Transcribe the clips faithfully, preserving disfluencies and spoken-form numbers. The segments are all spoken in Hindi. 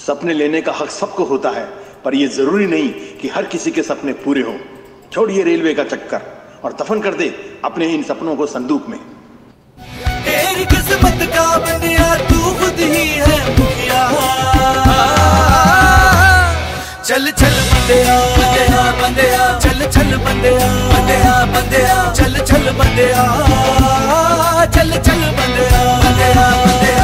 सपने लेने का हक सबको होता है, पर यह जरूरी नहीं कि हर किसी के सपने पूरे हों। छोड़िए रेलवे का चक्कर और दफन कर दे अपने इन सपनों को संदूक में। तेरी किस्मत का बंदिया तू खुद ही है मुखिया। चल चल बंदिया बंदिया बंदिया चल चल बंदिया बंदिया बंदिया चल चल बंदिया चल चल बंदिया बंदिया बंदिया।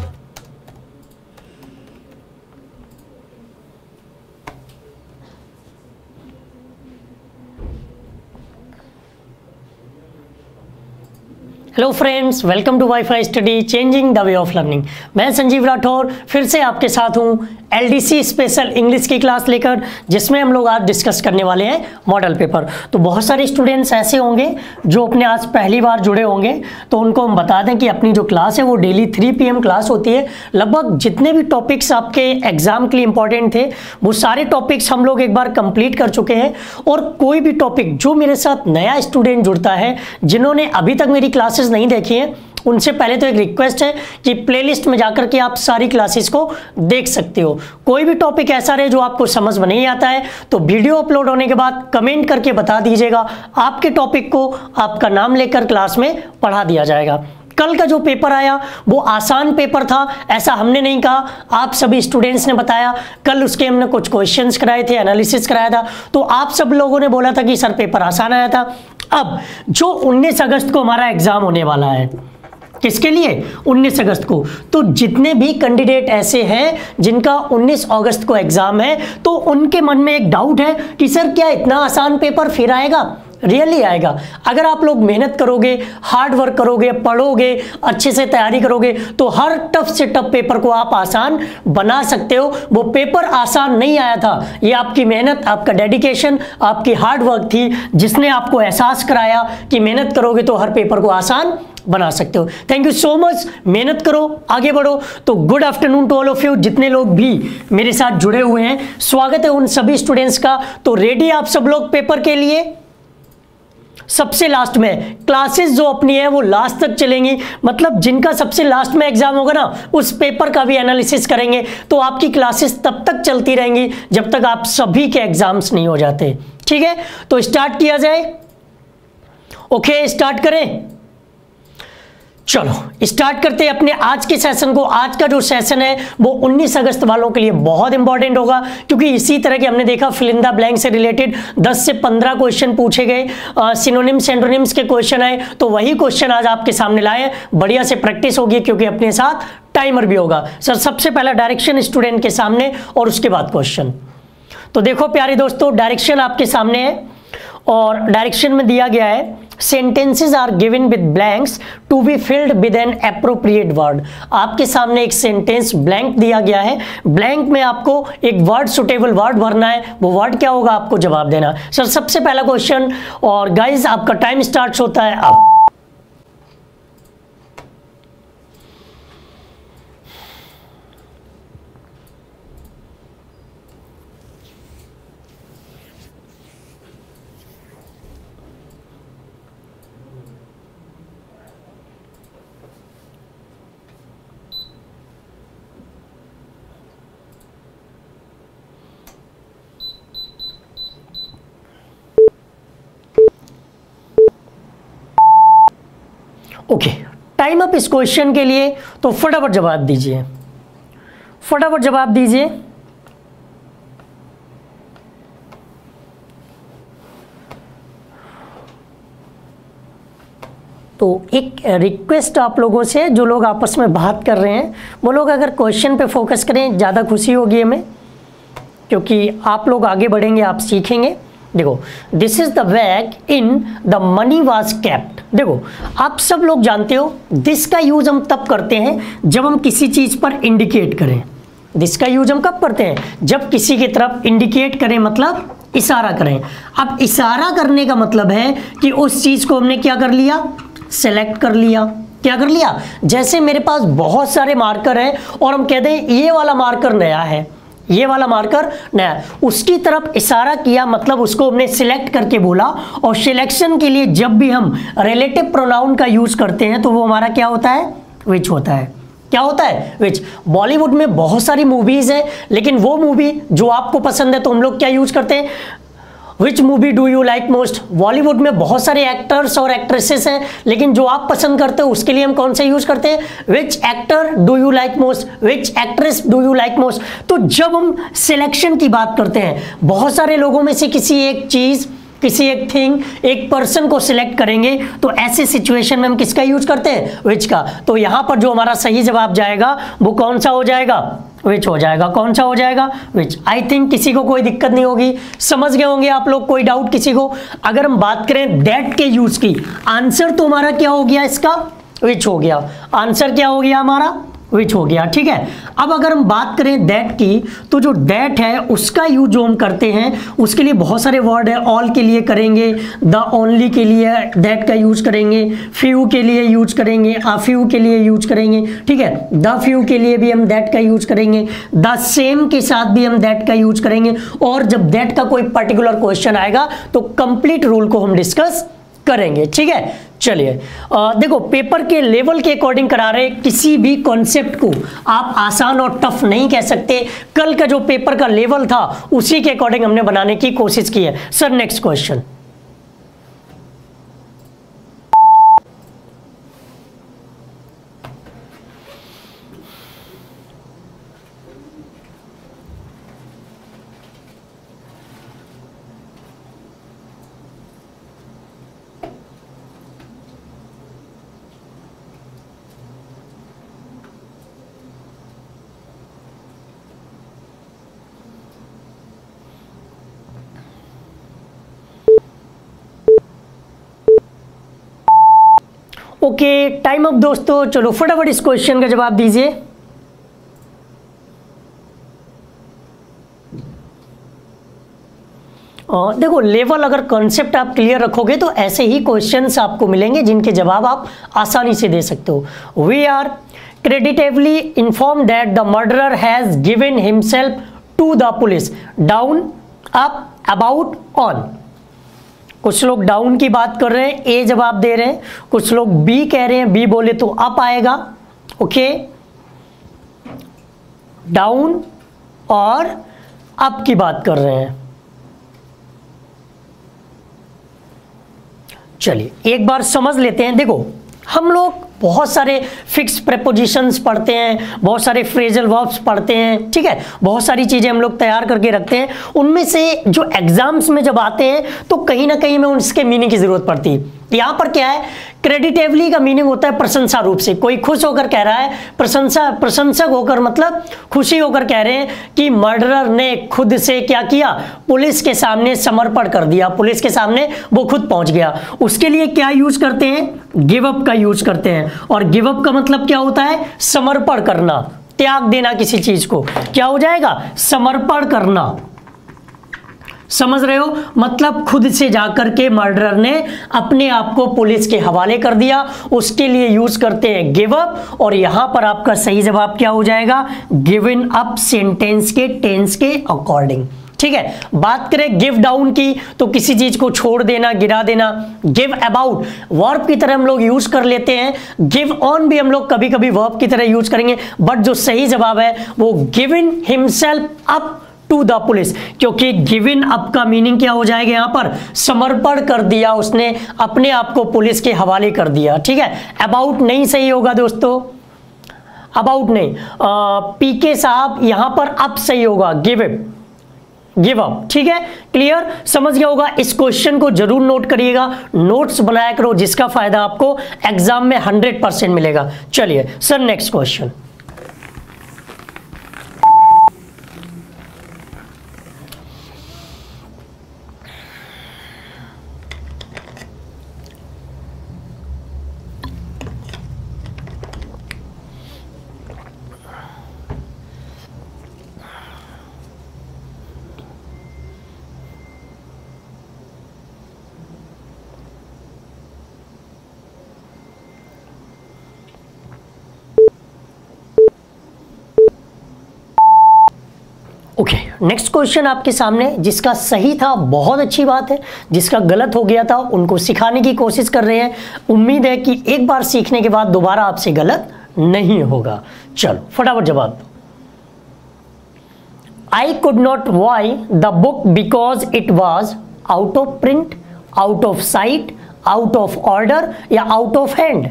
Hello friends, welcome to WiFi study changing the way of learning. मैं संजीव राठौर फिर से आपके साथ हूँ एलडीसी स्पेशल इंग्लिश की क्लास लेकर, जिसमें हम लोग आज डिस्कस करने वाले हैं मॉडल पेपर। तो बहुत सारे स्टूडेंट्स ऐसे होंगे जो अपने आज पहली बार जुड़े होंगे, तो उनको हम बता दें कि अपनी जो क्लास है वो daily three P M class होती है। लगभग जितने भी टॉपिक्स आपके एग्जाम के लिए इंपॉर्टेंट थे वो सारे टॉपिक्स हम लोग एक बार कंप्लीट कर चुके हैं। और कोई भी टॉपिक जो मेरे साथ नया स्टूडेंट जुड़ता है, जिन्होंने अभी तक मेरी क्लासेस नहीं देखी हैं, उनसे पहले तो एक रिक्वेस्ट है कि प्लेलिस्ट में जाकर के आप सारी क्लासेस को देख सकते हो। कोई भी टॉपिक ऐसा रहे जो आपको समझ में नहीं आता है तो वीडियो अपलोड होने के बाद कमेंट करके बता दीजिएगा, आपके टॉपिक को आपका नाम लेकर क्लास में पढ़ा दिया जाएगा। कल का जो पेपर आया वो आसान पेपर था, ऐसा हमने नहीं कहा, आप सभी स्टूडेंट्स ने बताया। कल उसके हमने कुछ क्वेश्चंस कराए थे, एनालिसिस कराया था, तो आप सब लोगों ने बोला था कि सर पेपर आसान आया था। अब जो उन्नीस अगस्त को हमारा एग्जाम होने वाला है, किसके लिए? उन्नीस अगस्त को। तो जितने भी कैंडिडेट ऐसे हैं जिनका उन्नीस अगस्त को एग्जाम है, तो उनके मन में एक डाउट है कि सर क्या इतना आसान पेपर फिर आएगा? रियली आएगा। अगर आप लोग मेहनत करोगे, हार्ड वर्क करोगे, पढ़ोगे, अच्छे से तैयारी करोगे, तो हर टफ से टफ पेपर को आप आसान बना सकते हो। वो पेपर आसान नहीं आया था, ये आपकी मेहनत, आपका डेडिकेशन, आपकी हार्ड वर्क थी, जिसने आपको एहसास कराया कि मेहनत करोगे तो हर पेपर को आसान बना सकते हो। Thank you so much. मेहनत करो, आगे बढ़ो। तो good afternoon to all of you, जितने लोग भी मेरे साथ जुड़े हुए हैं, स्वागत है उन सभी स्टूडेंट्स का। तो रेडी आप सब लोग पेपर के लिए? सबसे लास्ट में क्लासेस जो अपनी है वो लास्ट तक चलेंगी, मतलब जिनका सबसे लास्ट में एग्जाम होगा ना, उस पेपर का भी एनालिसिस करेंगे। तो आपकी क्लासेस तब तक चलती रहेंगी जब तक आप सभी के एग्जाम्स नहीं हो जाते। ठीक है, तो स्टार्ट किया जाए। ओके, स्टार्ट करें। चलो स्टार्ट करते हैं अपने आज के सेशन को। आज का जो सेशन है वो उन्नीस अगस्त वालों के लिए बहुत इंपॉर्टेंट होगा, क्योंकि इसी तरह के हमने देखा फिल इन द ब्लैंक से रिलेटेड दस से पंद्रह क्वेश्चन पूछे गए, सिनोनिम्स एंटोनिम्स के क्वेश्चन आए, तो वही क्वेश्चन आज आपके सामने लाए। बढ़िया से प्रैक्टिस होगी, क्योंकि अपने साथ टाइमर भी होगा। सर सबसे पहला डायरेक्शन स्टूडेंट के सामने और उसके बाद क्वेश्चन। तो देखो प्यारे दोस्तों, डायरेक्शन आपके सामने है और डायरेक्शन में दिया गया है sentences are given with blanks to be filled with an appropriate word। आपके सामने एक सेंटेंस ब्लैंक दिया गया है, ब्लैंक में आपको एक वर्ड, सुटेबल वर्ड भरना है। वो वर्ड क्या होगा आपको जवाब देना। सर सबसे पहला क्वेश्चन, और गाइज आपका टाइम स्टार्ट होता है अब। ओके, टाइम अप इस क्वेश्चन के लिए, तो फटाफट जवाब दीजिए, फटाफट जवाब दीजिए। तो एक रिक्वेस्ट आप लोगों से, जो लोग आपस में बात कर रहे हैं वो लोग अगर क्वेश्चन पे फोकस करें, ज़्यादा खुशी होगी हमें, क्योंकि आप लोग आगे बढ़ेंगे, आप सीखेंगे। देखो, this is the bag in the money was kept. देखो, आप सब लोग जानते हो दिस का यूज हम तब करते हैं जब हम किसी चीज पर इंडिकेट करें। दिस का यूज हम कब करते हैं? जब किसी की तरफ इंडिकेट करें, मतलब इशारा करें। अब इशारा करने का मतलब है कि उस चीज को हमने क्या कर लिया? सेलेक्ट कर लिया। क्या कर लिया? जैसे मेरे पास बहुत सारे मार्कर हैं और हम कहते हैं ये वाला मार्कर नया है, ये वाला मार्कर नया, उसकी तरफ इशारा किया, मतलब उसको हमने सिलेक्ट करके बोला। और सिलेक्शन के लिए जब भी हम रिलेटिव प्रोनाउन का यूज करते हैं तो वो हमारा क्या होता है? विच होता है। क्या होता है विच। बॉलीवुड में बहुत सारी मूवीज हैं, लेकिन वो मूवी जो आपको पसंद है तो हम लोग क्या यूज करते हैं, which movie do you like most. Bollywood में बहुत सारे एक्टर्स और एक्ट्रेसेस हैं, लेकिन जो आप पसंद करते हो उसके लिए हम कौन सा यूज करते हैं, which actor do you like most, which actress do you like most. तो जब हम सिलेक्शन की बात करते हैं, बहुत सारे लोगों में से किसी एक चीज, किसी एक थिंग, एक पर्सन को सिलेक्ट करेंगे, तो ऐसे सिचुएशन में हम किसका यूज करते हैं, विच का। तो यहां पर जो हमारा सही जवाब जाएगा वो कौन सा हो जाएगा, विच हो जाएगा। कौन सा हो जाएगा, विच। आई थिंक किसी को कोई दिक्कत नहीं होगी, समझ गए होंगे आप लोग, कोई डाउट किसी को। अगर हम बात करें दैट के यूज की, आंसर तो हमारा क्या हो गया इसका, विच हो गया। आंसर क्या हो गया हमारा, विच हो गया, ठीक है। अब अगर हम बात करें दैट की, तो जो दैट है उसका यूज जो हम करते हैं उसके लिए बहुत सारे वर्ड है। ऑल के लिए करेंगे, द ओनली के लिए दैट का यूज करेंगे, फ्यू के लिए यूज करेंगे, आ फ्यू के लिए यूज करेंगे, ठीक है। द फ्यू के लिए भी हम दैट का यूज करेंगे, द सेम के साथ भी हम दैट का यूज करेंगे। और जब दैट का कोई पर्टिकुलर क्वेश्चन आएगा तो कंप्लीट रूल को हम डिस्कस करेंगे, ठीक है। चलिए देखो, पेपर के लेवल के अकॉर्डिंग करा रहे, किसी भी कॉन्सेप्ट को आप आसान और टफ नहीं कह सकते। कल का जो पेपर का लेवल था उसी के अकॉर्डिंग हमने बनाने की कोशिश की है। Sir next question. Okay, time up दोस्तों। चलो फटाफट इस क्वेश्चन का जवाब दीजिए। देखो, लेवल अगर कॉन्सेप्ट आप क्लियर रखोगे तो ऐसे ही क्वेश्चंस आपको मिलेंगे जिनके जवाब आप आसानी से दे सकते हो। We are creditably inform that the murderer has given himself to the police, down, up, about, on. कुछ लोग डाउन की बात कर रहे हैं, ए जवाब दे रहे हैं। कुछ लोग बी कह रहे हैं, बी बोले तो अप आएगा। ओके, डाउन और अप की बात कर रहे हैं। चलिए एक बार समझ लेते हैं। देखो, हम लोग बहुत सारे फिक्स प्रेपोजिशंस पढ़ते हैं, बहुत सारे फ्रेजल वर्ब्स पढ़ते हैं, ठीक है। बहुत सारी चीज़ें हम लोग तैयार करके रखते हैं। उनमें से जो एग्जाम्स में जब आते हैं तो कहीं ना कहीं में उसके मीनिंग की ज़रूरत पड़ती है। यहाँ पर क्या है, क्रेडिटेबली का मीनिंग होता है प्रशंसा रूप से। कोई खुश होकर कह रहा है, प्रशंसा, प्रशंसक होकर मतलब खुशी होकर कह रहे हैं कि मर्डरर ने खुद से क्या किया, पुलिस के सामने समर्पण कर दिया, पुलिस के सामने वो खुद पहुंच गया। उसके लिए क्या यूज करते हैं, गिव अप का यूज करते हैं। और गिव अप का मतलब क्या होता है, समर्पण करना, त्याग देना किसी चीज को। क्या हो जाएगा, समर्पण करना। समझ रहे हो, मतलब खुद से जाकर के मर्डरर ने अपने आप को पुलिस के हवाले कर दिया, उसके लिए यूज करते हैं गिव अप। और यहां पर आपका सही जवाब क्या हो जाएगा, गिवन अप सेंटेंस के टेंस के अकॉर्डिंग, ठीक है। बात करें गिव डाउन की तो किसी चीज को छोड़ देना, गिरा देना। गिव अबाउट वर्ब की तरह हम लोग यूज कर लेते हैं। गिव ऑन भी हम लोग कभी कभी वर्ब की तरह यूज करेंगे, बट जो सही जवाब है वो given himself up to the police, क्योंकि गिवन अप का मीनिंग क्या हो जाएगा, यहां पर समर्पण कर दिया, उसने अपने आप को पुलिस के हवाले कर दिया, ठीक है। अबाउट नहीं सही होगा दोस्तों, अबाउट नहीं। पीके साहब यहां पर अप सही होगा, गिव अप, गिव अप, ठीक है। क्लियर, समझ गया होगा। इस क्वेश्चन को जरूर नोट करिएगा, नोट्स बनाया करो, जिसका फायदा आपको एग्जाम में हंड्रेड परसेंट मिलेगा। चलिए sir next question. Okay, next question आपके सामने, जिसका सही था बहुत अच्छी बात है, जिसका गलत हो गया था उनको सिखाने की कोशिश कर रहे हैं। उम्मीद है कि एक बार सीखने के बाद दोबारा आपसे गलत नहीं होगा। चलो फटाफट जवाब दो। I could not buy the book because it was out of print, out of sight, out of order या out of hand.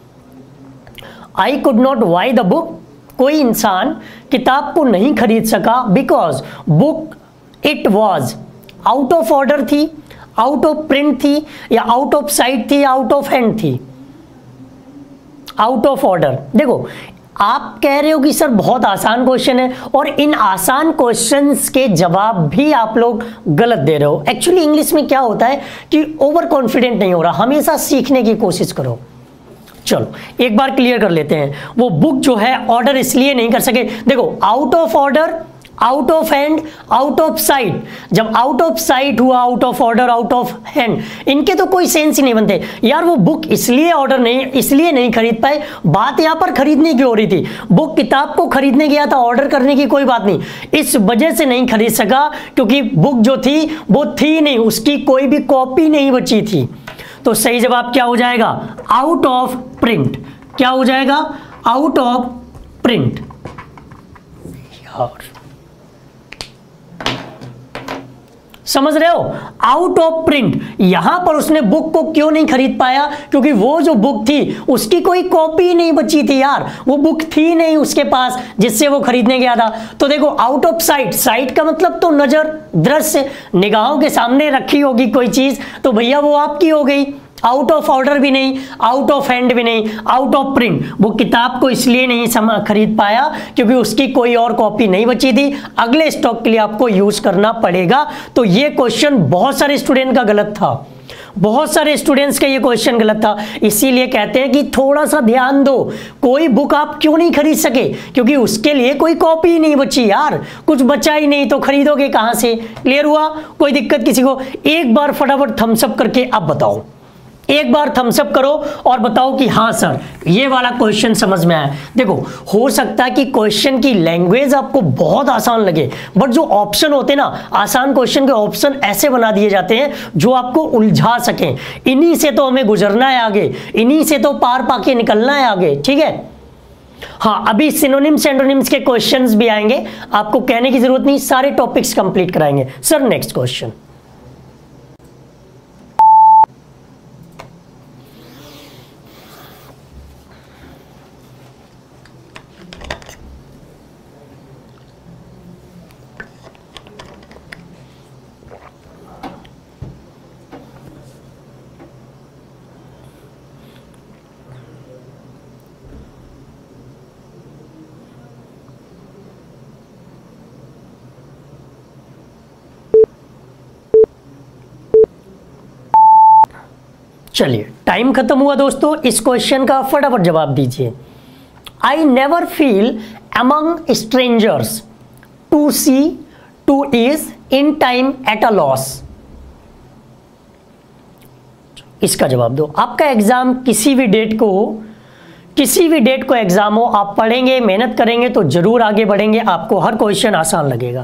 I could not buy the book, कोई इंसान किताब को नहीं खरीद सका because book it was out of order थी, आउट ऑफ प्रिंट थी या आउट ऑफ साइट थी, आउट ऑफ हैंड थी। Out of order. देखो आप कह रहे हो कि सर बहुत आसान क्वेश्चन है, और इन आसान क्वेश्चंस के जवाब भी आप लोग गलत दे रहे हो। एक्चुअली इंग्लिश में क्या होता है कि ओवर कॉन्फिडेंट नहीं हो रहा, हमेशा सीखने की कोशिश करो। चलो एक बार क्लियर कर लेते हैं। वो बुक जो है ऑर्डर इसलिए नहीं कर सके, देखो out of order, out of hand, out of sight. जब आउट ऑफ साइट हुआ, out of order, out of hand, इनके तो कोई सेंस ही नहीं बनते यार। वो बुक इसलिए ऑर्डर नहीं इसलिए नहीं खरीद पाए, बात यहां पर खरीदने की हो रही थी। बुक किताब को खरीदने गया था, ऑर्डर करने की कोई बात नहीं। इस वजह से नहीं खरीद सका क्योंकि बुक जो थी वो थी नहीं, उसकी कोई भी कॉपी नहीं बची थी। तो सही जवाब क्या हो जाएगा? Out of print. क्या हो जाएगा? Out of print. यार समझ रहे हो? Out of print. यहां पर उसने बुक को क्यों नहीं खरीद पाया? क्योंकि वो जो बुक थी उसकी कोई कॉपी नहीं बची थी यार, वो बुक थी नहीं उसके पास जिससे वो खरीदने गया था। तो देखो आउट ऑफ साइट, साइट का मतलब तो नजर, दृश्य, निगाहों के सामने रखी होगी कोई चीज, तो भैया वो आपकी हो गई। आउट ऑफ ऑर्डर भी नहीं, आउट ऑफ हैंड भी नहीं, आउट ऑफ प्रिंट। वो किताब को इसलिए नहीं खरीद पाया क्योंकि उसकी कोई और कॉपी नहीं बची थी, अगले स्टॉक के लिए आपको यूज करना पड़ेगा। तो ये क्वेश्चन बहुत सारे स्टूडेंट का गलत था, बहुत सारे स्टूडेंट्स का ये क्वेश्चन गलत था। इसीलिए कहते हैं कि थोड़ा सा ध्यान दो। कोई बुक आप क्यों नहीं खरीद सके? क्योंकि उसके लिए कोई कॉपी नहीं बची यार, कुछ बचा ही नहीं, तो खरीदोगे कहां से? क्लियर हुआ? कोई दिक्कत किसी को? एक बार फटाफट थम्स अप करके अब बताओ, एक बार थम्स अप करो और बताओ कि हाँ सर ये वाला क्वेश्चन समझ में आया। देखो हो सकता है कि क्वेश्चन की लैंग्वेज आपको बहुत आसान लगे, बट जो ऑप्शन होते हैं ना, आसान क्वेश्चन के ऑप्शन ऐसे बना दिए जाते हैं जो आपको उलझा सकें। इन्हीं से तो हमें गुजरना है आगे, इन्हीं से तो पार पाके निकलना है आगे, ठीक है? हाँ, अभी सिनोनिम्स एंटोनिम्स के क्वेश्चंस भी आएंगे, आपको कहने की जरूरत नहीं, सारे टॉपिक्स कंप्लीट कराएंगे। Sir next question. चलिए टाइम खत्म हुआ दोस्तों, इस क्वेश्चन का फटाफट जवाब दीजिए। I never feel among strangers to see to is in time at a loss. इसका जवाब दो। आपका एग्जाम किसी भी डेट को किसी भी डेट को एग्जाम हो, आप पढ़ेंगे, मेहनत करेंगे तो जरूर आगे बढ़ेंगे, आपको हर क्वेश्चन आसान लगेगा।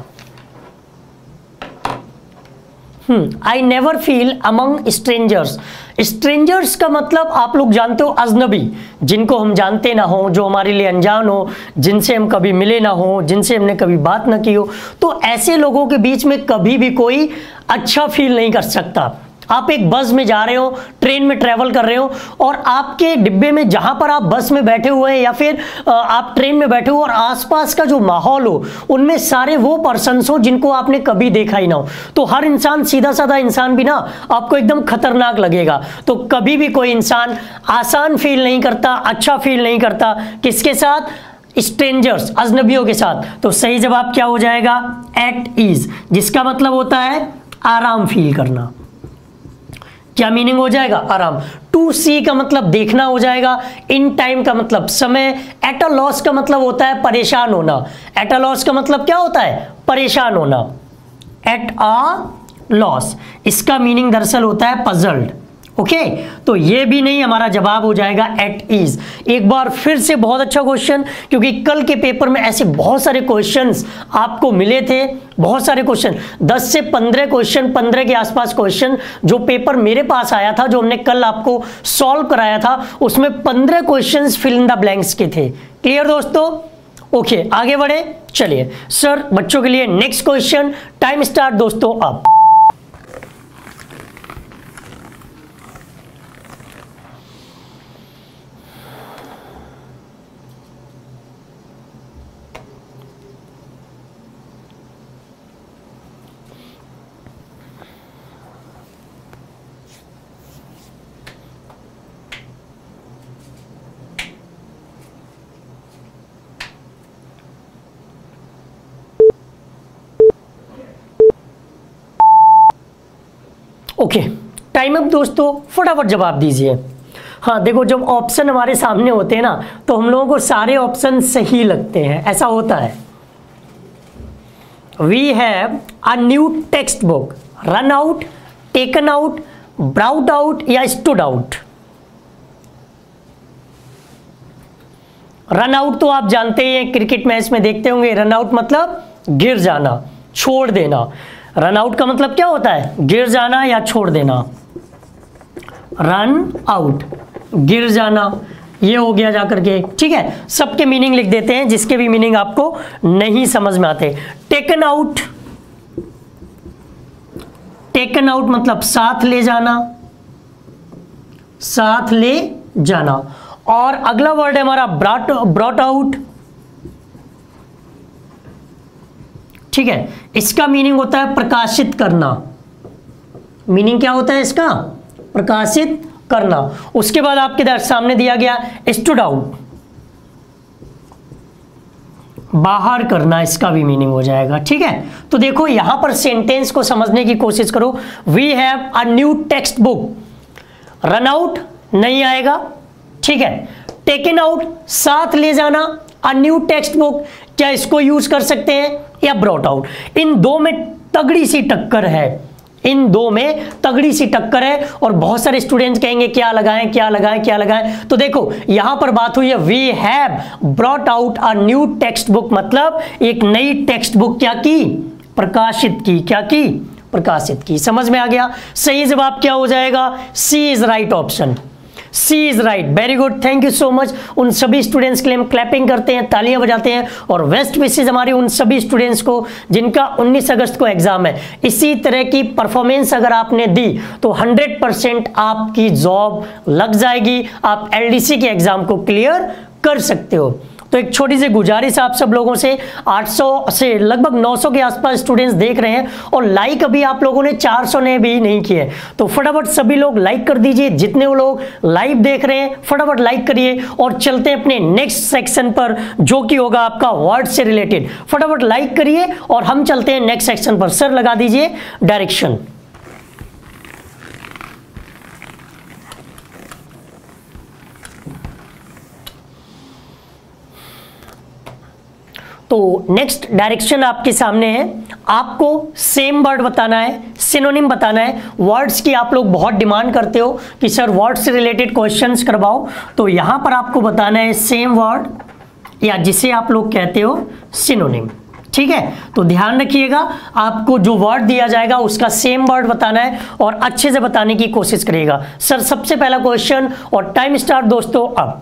I never feel among strangers. Strangers का मतलब आप लोग जानते हो, अजनबी, जिनको हम जानते ना हो, जो हमारे लिए अनजान हो, जिनसे हम कभी मिले ना हो, जिनसे हमने कभी बात ना की हो। तो ऐसे लोगों के बीच में कभी भी कोई अच्छा फील नहीं कर सकता। आप एक बस में जा रहे हो, ट्रेन में ट्रेवल कर रहे हो, और आपके डिब्बे में जहां पर आप बस में बैठे हुए हैं या फिर आप ट्रेन में बैठे हो और आसपास का जो माहौल हो उनमें सारे वो पर्सन्स हो जिनको आपने कभी देखा ही ना हो, तो हर इंसान, सीधा साधा इंसान भी ना आपको एकदम खतरनाक लगेगा। तो कभी भी कोई इंसान आसान फील नहीं करता, अच्छा फील नहीं करता। किसके साथ? स्ट्रेंजर्स, अजनबियों के साथ। तो सही जवाब क्या हो जाएगा? एट ईज, जिसका मतलब होता है आराम फील करना। क्या मीनिंग हो जाएगा? आराम। टू सी का मतलब देखना हो जाएगा, इन टाइम का मतलब समय, एट अ लॉस का मतलब होता है परेशान होना। एट अ लॉस का मतलब क्या होता है? परेशान होना। एट अ लॉस, इसका मीनिंग दरअसल होता है पजल्ड, ओके okay, तो ये भी नहीं, हमारा जवाब हो जाएगा एट ईज। एक बार फिर से बहुत अच्छा क्वेश्चन, क्योंकि कल के पेपर में ऐसे बहुत सारे क्वेश्चंस आपको मिले थे, बहुत सारे क्वेश्चन, दस से पंद्रह क्वेश्चन, पंद्रह के आसपास क्वेश्चन जो पेपर मेरे पास आया था, जो हमने कल आपको सॉल्व कराया था, उसमें पंद्रह questions fill in the blanks के थे। क्लियर दोस्तों? ओके okay, आगे बढ़े। चलिए सर, बच्चों के लिए नेक्स्ट क्वेश्चन, टाइम स्टार्ट दोस्तों अब। ओके टाइम अप दोस्तों, फटाफट जवाब दीजिए। हाँ देखो, जब ऑप्शन हमारे सामने होते हैं ना, तो हम लोगों को सारे ऑप्शन सही लगते हैं, ऐसा होता है। We have a new text book, run out, taken out, brought out या स्टूड आउट। रन आउट तो आप जानते हैं, क्रिकेट मैच में देखते होंगे, रन आउट मतलब गिर जाना, छोड़ देना। रन आउट का मतलब क्या होता है? गिर जाना या छोड़ देना। रन आउट, गिर जाना, ये हो गया जाकर के, ठीक है। सबके मीनिंग लिख देते हैं, जिसके भी मीनिंग आपको नहीं समझ में आते। टेकन आउट, टेकन आउट मतलब साथ ले जाना, साथ ले जाना। और अगला वर्ड है हमारा ब्रॉट, ब्रॉट आउट, ठीक है। इसका मीनिंग होता है प्रकाशित करना। मीनिंग क्या होता है इसका? प्रकाशित करना। उसके बाद आपके सामने दिया गया स्टूड आउट, बाहर करना, इसका भी मीनिंग हो जाएगा, ठीक है। तो देखो यहां पर सेंटेंस को समझने की कोशिश करो। We have a new text book, run out नहीं आएगा, ठीक है। टेकन आउट, साथ ले जाना, अ न्यू टेक्स्ट बुक, क्या इसको यूज कर सकते हैं? या ब्रॉट आउट। इन दो में तगड़ी सी टक्कर है, इन दो में तगड़ी सी टक्कर है। और बहुत सारे स्टूडेंट्स कहेंगे क्या लगाएं, क्या लगाएं, क्या लगाएं। तो देखो यहां पर बात हुई है, we have brought out a new text book, मतलब एक नई टेक्स्ट बुक क्या की? प्रकाशित की। क्या की? प्रकाशित की। समझ में आ गया? सही जवाब क्या हो जाएगा? C is right option, C is right. Very good, thank you so much. उन सभी स्टूडेंट्स के लिए हम क्लैपिंग करते हैं, तालियां बजाते हैं। और बेस्ट विशेस हमारे उन सभी स्टूडेंट्स को जिनका उन्नीस अगस्त को एग्जाम है। इसी तरह की परफॉर्मेंस अगर आपने दी तो हंड्रेड परसेंट आपकी जॉब लग जाएगी, आप एलडीसी के एग्जाम को क्लियर कर सकते हो। तो एक छोटी सी गुजारिश आप सब लोगों से, आठ सौ से लगभग नौ सौ के आसपास स्टूडेंट्स देख रहे हैं और लाइक अभी आप लोगों ने चार सौ ने भी नहीं किए, तो फटाफट सभी लोग लाइक कर दीजिए। जितने वो लोग लाइव देख रहे हैं फटाफट लाइक करिए और चलते हैं अपने नेक्स्ट सेक्शन पर, जो कि होगा आपका वर्ड से रिलेटेड। फटाफट लाइक करिए और हम चलते हैं नेक्स्ट सेक्शन पर। सर लगा दीजिए डायरेक्शन। तो नेक्स्ट डायरेक्शन आपके सामने है। आपको सेम वर्ड बताना है, सिनोनिम बताना है। वर्ड्स की आप लोग बहुत डिमांड करते हो कि सर वर्ड से रिलेटेड क्वेश्चंस करवाओ, तो यहां पर आपको बताना है सेम वर्ड, या जिसे आप लोग कहते हो सिनोनिम, ठीक है। तो ध्यान रखिएगा, आपको जो वर्ड दिया जाएगा उसका सेम वर्ड बताना है और अच्छे से बताने की कोशिश करिएगा। सर सबसे पहला क्वेश्चन, और टाइम स्टार्ट दोस्तों अब।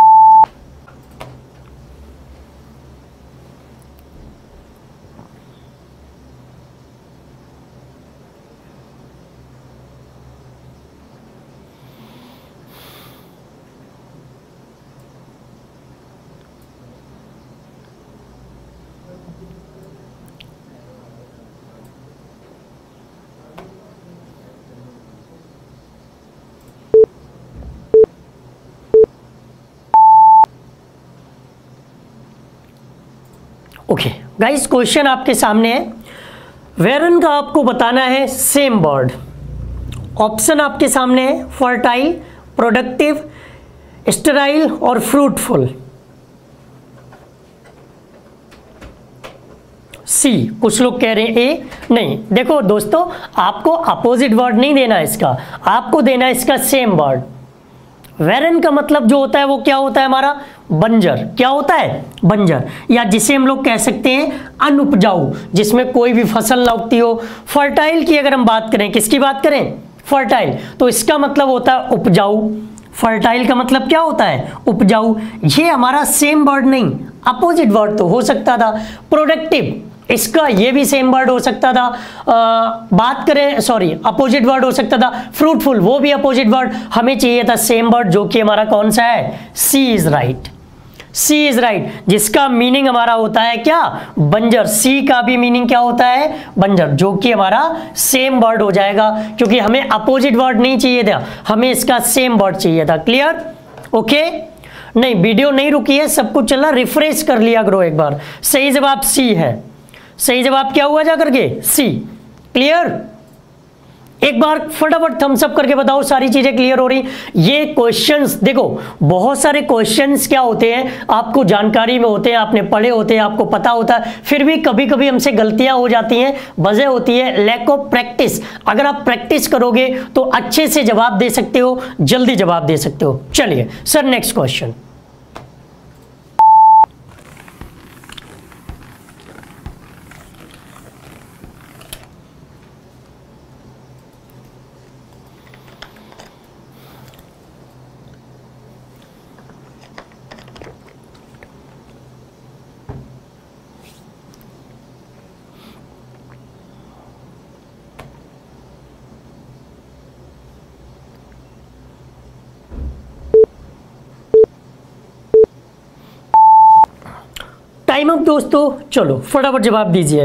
ओके गाइस, क्वेश्चन आपके सामने है। वेरन का आपको बताना है सेम वर्ड। ऑप्शन आपके सामने है फर्टाइल, प्रोडक्टिव, स्टेराइल और फ्रूटफुल। सी, कुछ लोग कह रहे हैं ए। नहीं, देखो दोस्तों, आपको अपोजिट वर्ड नहीं देना इसका, आपको देना है इसका सेम वर्ड। वेरन का मतलब जो होता है वो क्या होता है हमारा, बंजर। क्या होता है, बंजर, या जिसे हम लोग कह सकते हैं अनउपजाऊ, जिसमें कोई भी फसल ना उगती हो। फर्टाइल की अगर हम बात करें, किसकी बात करें, फर्टाइल, तो इसका मतलब होता है उपजाऊ। फर्टाइल का मतलब क्या होता है, उपजाऊ। ये हमारा सेम वर्ड नहीं, अपोजिट वर्ड तो हो सकता था। प्रोडक्टिव, इसका ये भी सेम वर्ड हो सकता था। आ, बात करें, सॉरी, अपोजिट वर्ड हो सकता था। फ्रूटफुल, वो भी अपोजिट वर्ड। हमें चाहिए था सेम वर्ड, जो कि हमारा कौन सा है, C is right. C is right, जिसका मीनिंग हमारा होता है क्या, बंजर। सी का भी मीनिंग क्या होता है, बंजर, जो कि हमारा सेम वर्ड हो जाएगा, क्योंकि हमें अपोजिट वर्ड नहीं चाहिए था, हमें इसका सेम वर्ड चाहिए था। Clear, okay. नहीं, वीडियो नहीं रुकी है, सब कुछ चला, रिफ्रेश कर लिया करो एक बार। सही जवाब सी है। सही जवाब क्या हुआ जा करके, सी। क्लियर, एक बार फटाफट थम्स अप करके बताओ, सारी चीजें क्लियर हो रही। ये क्वेश्चंस देखो, बहुत सारे क्वेश्चंस क्या होते हैं, आपको जानकारी में होते हैं, आपने पढ़े होते हैं, आपको पता होता है, फिर भी कभी कभी हमसे गलतियां हो जाती हैं। वजह होती है लैक ऑफ प्रैक्टिस। अगर आप प्रैक्टिस करोगे तो अच्छे से जवाब दे सकते हो, जल्दी जवाब दे सकते हो। चलिए sir, next question. Time up दोस्तों, चलो फटाफट जवाब दीजिए।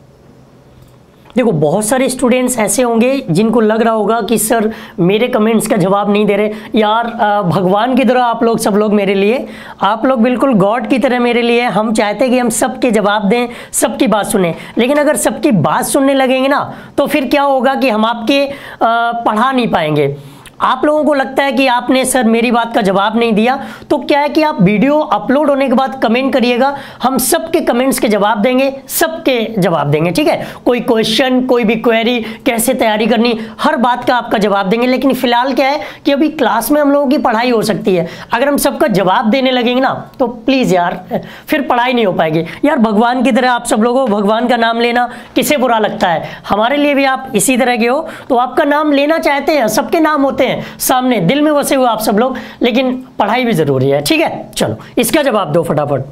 देखो, बहुत सारे स्टूडेंट्स ऐसे होंगे जिनको लग रहा होगा कि सर मेरे कमेंट्स का जवाब नहीं दे रहे। यार, भगवान की तरह आप लोग, सब लोग मेरे लिए, आप लोग बिल्कुल गॉड की तरह मेरे लिए। हम चाहते हैं कि हम सबके जवाब दें, सबकी बात सुने, लेकिन अगर सबकी बात सुनने लगेंगे ना, तो फिर क्या होगा कि हम आपके पढ़ा नहीं पाएंगे। आप लोगों को लगता है कि आपने सर मेरी बात का जवाब नहीं दिया, तो क्या है कि आप वीडियो अपलोड होने के बाद कमेंट करिएगा, हम सबके कमेंट्स के जवाब देंगे, सबके जवाब देंगे, ठीक है। कोई क्वेश्चन, कोई भी क्वेरी, कैसे तैयारी करनी, हर बात का आपका जवाब देंगे। लेकिन फिलहाल क्या है कि अभी क्लास में हम लोगों की पढ़ाई हो सकती है, अगर हम सबका जवाब देने लगेंगे ना, तो प्लीज़ यार फिर पढ़ाई नहीं हो पाएगी। यार, भगवान की तरह आप सब लोगों को भगवान का नाम लेना किसे बुरा लगता है, हमारे लिए भी आप इसी तरह के हो, तो आपका नाम लेना चाहते हैं, सबके नाम होते हैं सामने, दिल में बसे हुए आप सब लोग, लेकिन पढ़ाई भी जरूरी है, ठीक है। चलो इसका जवाब दो फटाफट।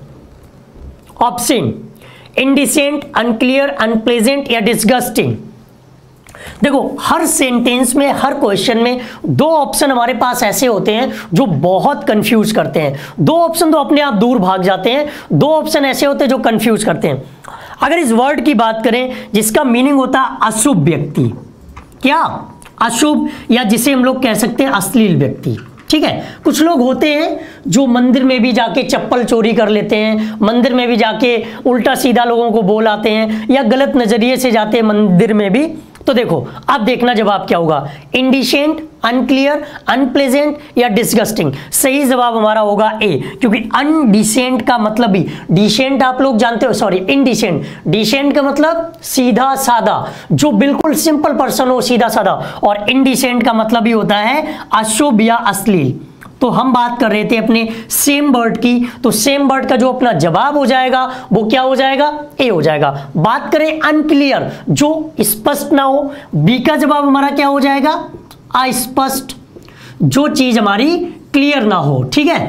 ऑप्शन, इंडिसेंट, अनक्लियर, अनप्लेजेंट या डिस्गस्टिंग। देखो, हर सेंटेंस में, हर क्वेश्चन में दो ऑप्शन हमारे पास ऐसे होते हैं जो बहुत कंफ्यूज करते हैं। दो ऑप्शन तो अपने आप दूर भाग जाते हैं, दो ऑप्शन ऐसे होते हैं जो कंफ्यूज करते हैं। अगर इस वर्ड की बात करें जिसका मीनिंग होता है अशुभ व्यक्ति, क्या अशुभ, या जिसे हम लोग कह सकते हैं अश्लील व्यक्ति, ठीक है। कुछ लोग होते हैं जो मंदिर में भी जाके चप्पल चोरी कर लेते हैं, मंदिर में भी जाके उल्टा सीधा लोगों को बोल आते हैं, या गलत नजरिए से जाते हैं मंदिर में भी। तो देखो, आप देखना जवाब क्या होगा, इंडिसेंट, अनक्लियर, अनप्लेजेंट या डिस्गस्टिंग। सही जवाब हमारा होगा ए, क्योंकि अनडिसेंट का मतलब भी, डिसेंट आप लोग जानते हो, सॉरी इंडिसेंट, डिसेंट का मतलब सीधा सादा, जो बिल्कुल सिंपल पर्सन हो, सीधा सादा, और इंडिसेंट का मतलब ही होता है अशुभ या अश्लील। तो हम बात कर रहे थे अपने सेम वर्ड की, तो सेम वर्ड का जो अपना जवाब हो जाएगा वो क्या हो जाएगा, ए हो जाएगा। बात करें अनक्लियर, जो स्पष्ट ना हो, बी का जवाब हमारा क्या हो जाएगा, अस्पष्ट, जो चीज हमारी क्लियर ना हो, ठीक है,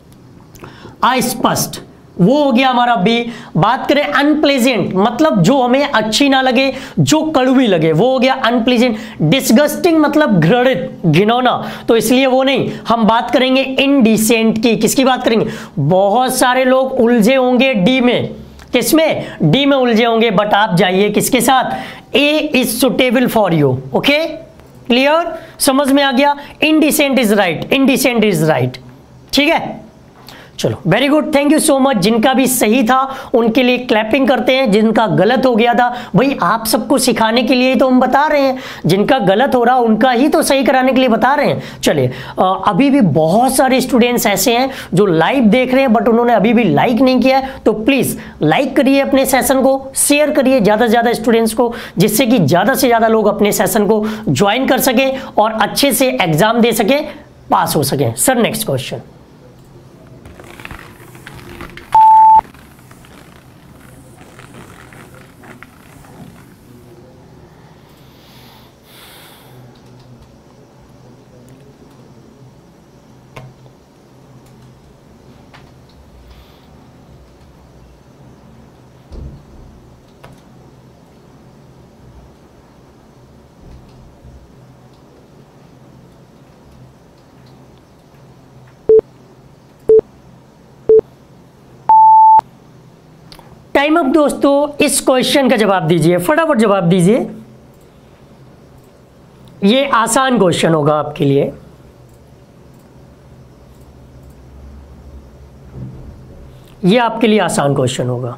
अस्पष्ट, वो हो गया हमारा बी। बात करें अनप्लेजेंट, मतलब जो हमें अच्छी ना लगे, जो कड़वी लगे, वो हो गया अनप्लेजेंट। डिस्गस्टिंग मतलब घृणित, घिनौना, तो इसलिए वो नहीं। हम बात करेंगे इनडिसेंट की, किसकी बात करेंगे, बहुत सारे लोग उलझे होंगे डी में, किसमें, डी में उलझे होंगे, बट आप जाइए किसके साथ, A is suitable for you, okay, clear, समझ में आ गया। Indecent is right, indecent is right, ठीक है। चलो very good, thank you so much. जिनका भी सही था उनके लिए क्लैपिंग करते हैं, जिनका गलत हो गया था भाई आप सबको सिखाने के लिए ही तो हम बता रहे हैं, जिनका गलत हो रहा उनका ही तो सही कराने के लिए बता रहे हैं। चलिए अभी भी बहुत सारे स्टूडेंट्स ऐसे हैं जो लाइव देख रहे हैं बट उन्होंने अभी भी लाइक नहीं किया है, तो प्लीज लाइक करिए अपने सेशन को, शेयर करिए ज्यादा से ज्यादा स्टूडेंट्स को, जिससे कि ज्यादा से ज्यादा लोग अपने सेशन को ज्वाइन कर सके और अच्छे से एग्जाम दे सके, पास हो सके। Sir next question. Time up दोस्तों, इस क्वेश्चन का जवाब दीजिए, फटाफट जवाब दीजिए। ये आसान क्वेश्चन होगा आपके लिए। ये आपके लिए आसान क्वेश्चन होगा।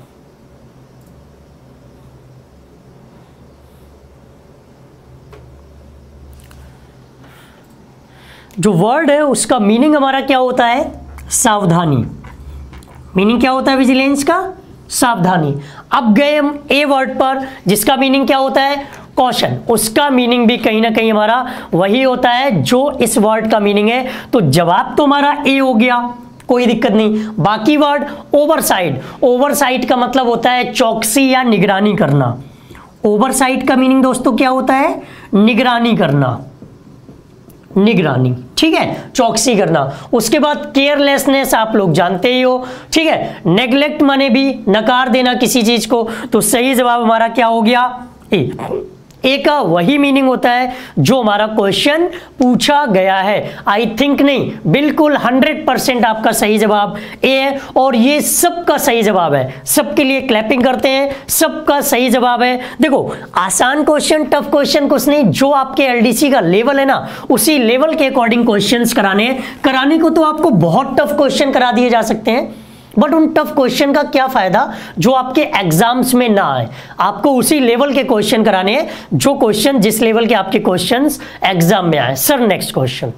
जो वर्ड है उसका मीनिंग हमारा क्या होता है? सावधानी। मीनिंग क्या होता है विजिलेंस का? सावधानी। अब गए हम ए वर्ड पर, जिसका मीनिंग क्या होता है? कॉशन। उसका मीनिंग भी कहीं ना कहीं हमारा वही होता है जो इस वर्ड का मीनिंग है, तो जवाब तो हमारा ए हो गया, कोई दिक्कत नहीं। बाकी वर्ड ओवरसाइट। ओवरसाइट का मतलब होता है चौकसी या निगरानी करना। ओवरसाइट का मीनिंग दोस्तों क्या होता है? निगरानी करना, निगरानी, ठीक है, चौकसी करना। उसके बाद केयरलेसनेस आप लोग जानते ही हो, ठीक है। नेग्लेक्ट माने भी नकार देना किसी चीज को, तो सही जवाब हमारा क्या हो गया? ए। ए का वही मीनिंग होता है जो हमारा क्वेश्चन पूछा गया है। आई थिंक नहीं, बिल्कुल हंड्रेड परसेंट आपका सही जवाब ए है, और ये सबका सही जवाब है। सबके लिए क्लैपिंग करते हैं, सबका सही जवाब है। देखो आसान क्वेश्चन, टफ क्वेश्चन कुछ नहीं, जो आपके एलडीसी का लेवल है ना उसी लेवल के अकॉर्डिंग क्वेश्चंस कराने हैं। कराने को तो आपको बहुत टफ क्वेश्चन करा दिए जा सकते हैं, बट उन टफ क्वेश्चन का क्या फायदा जो आपके एग्जाम्स में ना आए। आपको उसी लेवल के क्वेश्चन कराने हैं जो क्वेश्चन जिस लेवल के आपके क्वेश्चंस एग्जाम में आए। Sir next question.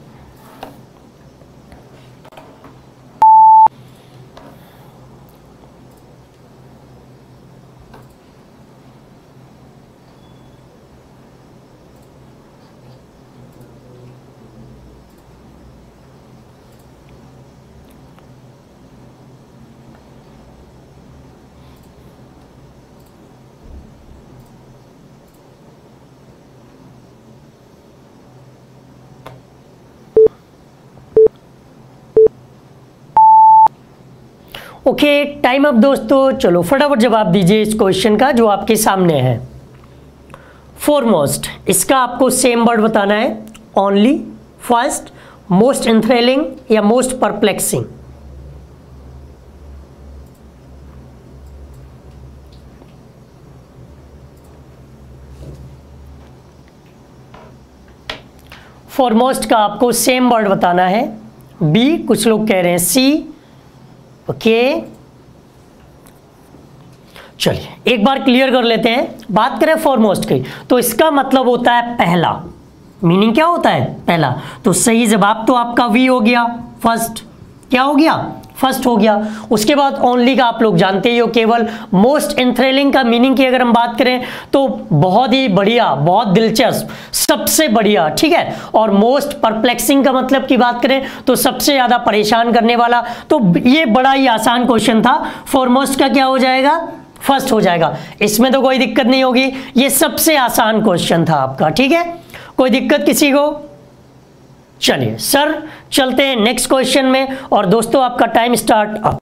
Okay time up दोस्तों, चलो फटाफट जवाब दीजिए इस क्वेश्चन का जो आपके सामने है। फोरमोस्ट, इसका आपको सेम वर्ड बताना है। ओनली, फर्स्ट, मोस्ट एंथ्रेलिंग या मोस्ट परप्लेक्सिंग। फॉरमोस्ट का आपको सेम वर्ड बताना है। बी, कुछ लोग कह रहे हैं सी। ओके चलिए एक बार क्लियर कर लेते हैं। बात करें फॉरमोस्ट की तो इसका मतलब होता है पहला। मीनिंग क्या होता है? पहला। तो सही जवाब तो आपका वी हो गया, फर्स्ट। क्या हो गया? फर्स्ट हो गया। उसके बाद ओनली का आप लोग जानते ही हो केवल। मोस्ट एंथ्रेलिंग का मीनिंग की अगर हम बात करें तो बहुत ही बढ़िया, बहुत दिलचस्प, सबसे बढ़िया, ठीक है। और मोस्ट परप्लेक्सिंग का मतलब की बात करें तो सबसे ज्यादा परेशान करने वाला। तो ये बड़ा ही आसान क्वेश्चन था। फॉरमोस्ट का क्या हो जाएगा? फर्स्ट हो जाएगा। इसमें तो कोई दिक्कत नहीं होगी, ये सबसे आसान क्वेश्चन था आपका, ठीक है। कोई दिक्कत किसी को? चलिए सर चलते हैं नेक्स्ट क्वेश्चन में, और दोस्तों आपका time start up.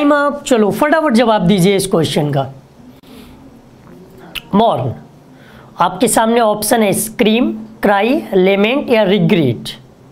Time up. चलो फटाफट जवाब दीजिए इस क्वेश्चन का। मॉर्न, आपके सामने ऑप्शन है स्क्रीम, क्राई, लेमेंट या रिग्रेट।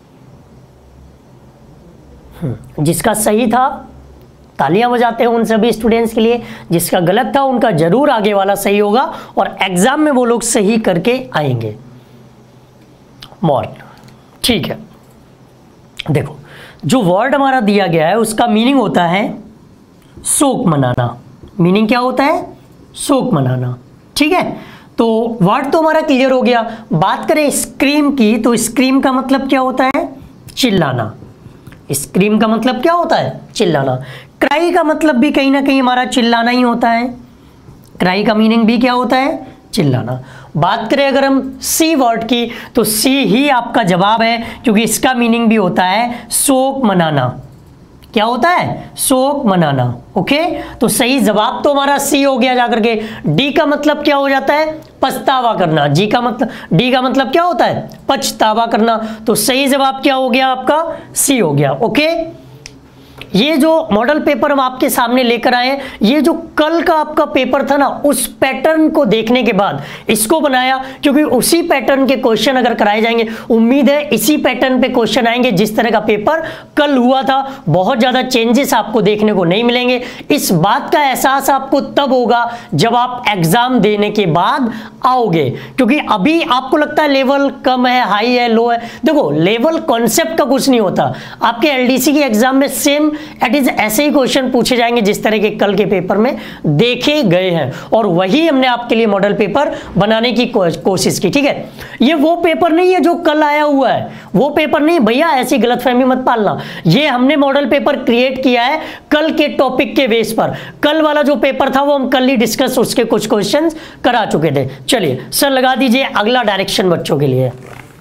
जिसका सही था तालियां बजाते हैं उन सभी स्टूडेंट्स के लिए, जिसका गलत था उनका जरूर आगे वाला सही होगा और एग्जाम में वो लोग सही करके आएंगे। मॉर्न, ठीक है। देखो जो वर्ड हमारा दिया गया है उसका मीनिंग होता है शोक मनाना। मीनिंग क्या होता है? शोक मनाना। ठीक है, तो वर्ड तो हमारा क्लियर हो गया। बात करें स्क्रीम की, तो स्क्रीम का मतलब क्या होता है? चिल्लाना। स्क्रीम का मतलब क्या होता है? चिल्लाना। क्राई का मतलब भी कहीं ना कहीं हमारा चिल्लाना ही होता है। क्राई का मीनिंग भी क्या होता है? चिल्लाना। बात करें अगर हम सी वर्ड की, तो सी ही आपका जवाब है, क्योंकि इसका मीनिंग भी होता है शोक मनाना। क्या होता है? शोक मनाना। ओके, तो सही जवाब तो हमारा सी हो गया जाकर के। डी का मतलब क्या हो जाता है? पछतावा करना। जी का मतलब, डी का मतलब क्या होता है? पछतावा करना। तो सही जवाब क्या हो गया आपका? सी हो गया। ओके, ये जो मॉडल पेपर हम आपके सामने लेकर आए, ये जो कल का आपका पेपर था ना, उस पैटर्न को देखने के बाद इसको बनाया, क्योंकि उसी पैटर्न के क्वेश्चन अगर कराए जाएंगे, उम्मीद है इसी पैटर्न पे क्वेश्चन आएंगे जिस तरह का पेपर कल हुआ था। बहुत ज्यादा चेंजेस आपको देखने को नहीं मिलेंगे। इस बात का एहसास आपको तब होगा जब आप एग्जाम देने के बाद आओगे, क्योंकि अभी आपको लगता है लेवल कम है, हाई है, लो है। देखो लेवल कॉन्सेप्ट का कुछ नहीं होता। आपके एलडीसी की एग्जाम में सेम एट इज ऐसे ही क्वेश्चन पूछे जाएंगे जिस तरह के कल के पेपर में देखे गए हैं, और वही हमने आपके लिए मॉडल पेपर बनाने की कोशिश की। ठीक है, ये वो पेपर नहीं है जो कल आया हुआ है, वो पेपर नहीं भैया, ऐसी गलतफहमी मत पालना। ये हमने मॉडल पेपर क्रिएट किया है कल के टॉपिक के बेस पर। कल वाला जो पेपर था वो हम कल ही डिस्कस उसके कुछ क्वेश्चन करा चुके थे। चलिए सर लगा दीजिए अगला डायरेक्शन बच्चों के लिए।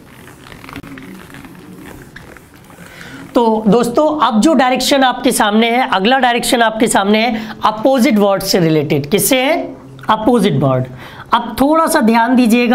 तो दोस्तों अब जो डायरेक्शन आपके सामने है, अगला डायरेक्शन आपके सामने है अपोजिट वर्ड से रिलेटेड। किससे है? Opposite word. अब थोड़ा सा ध्यान दीजिएगा,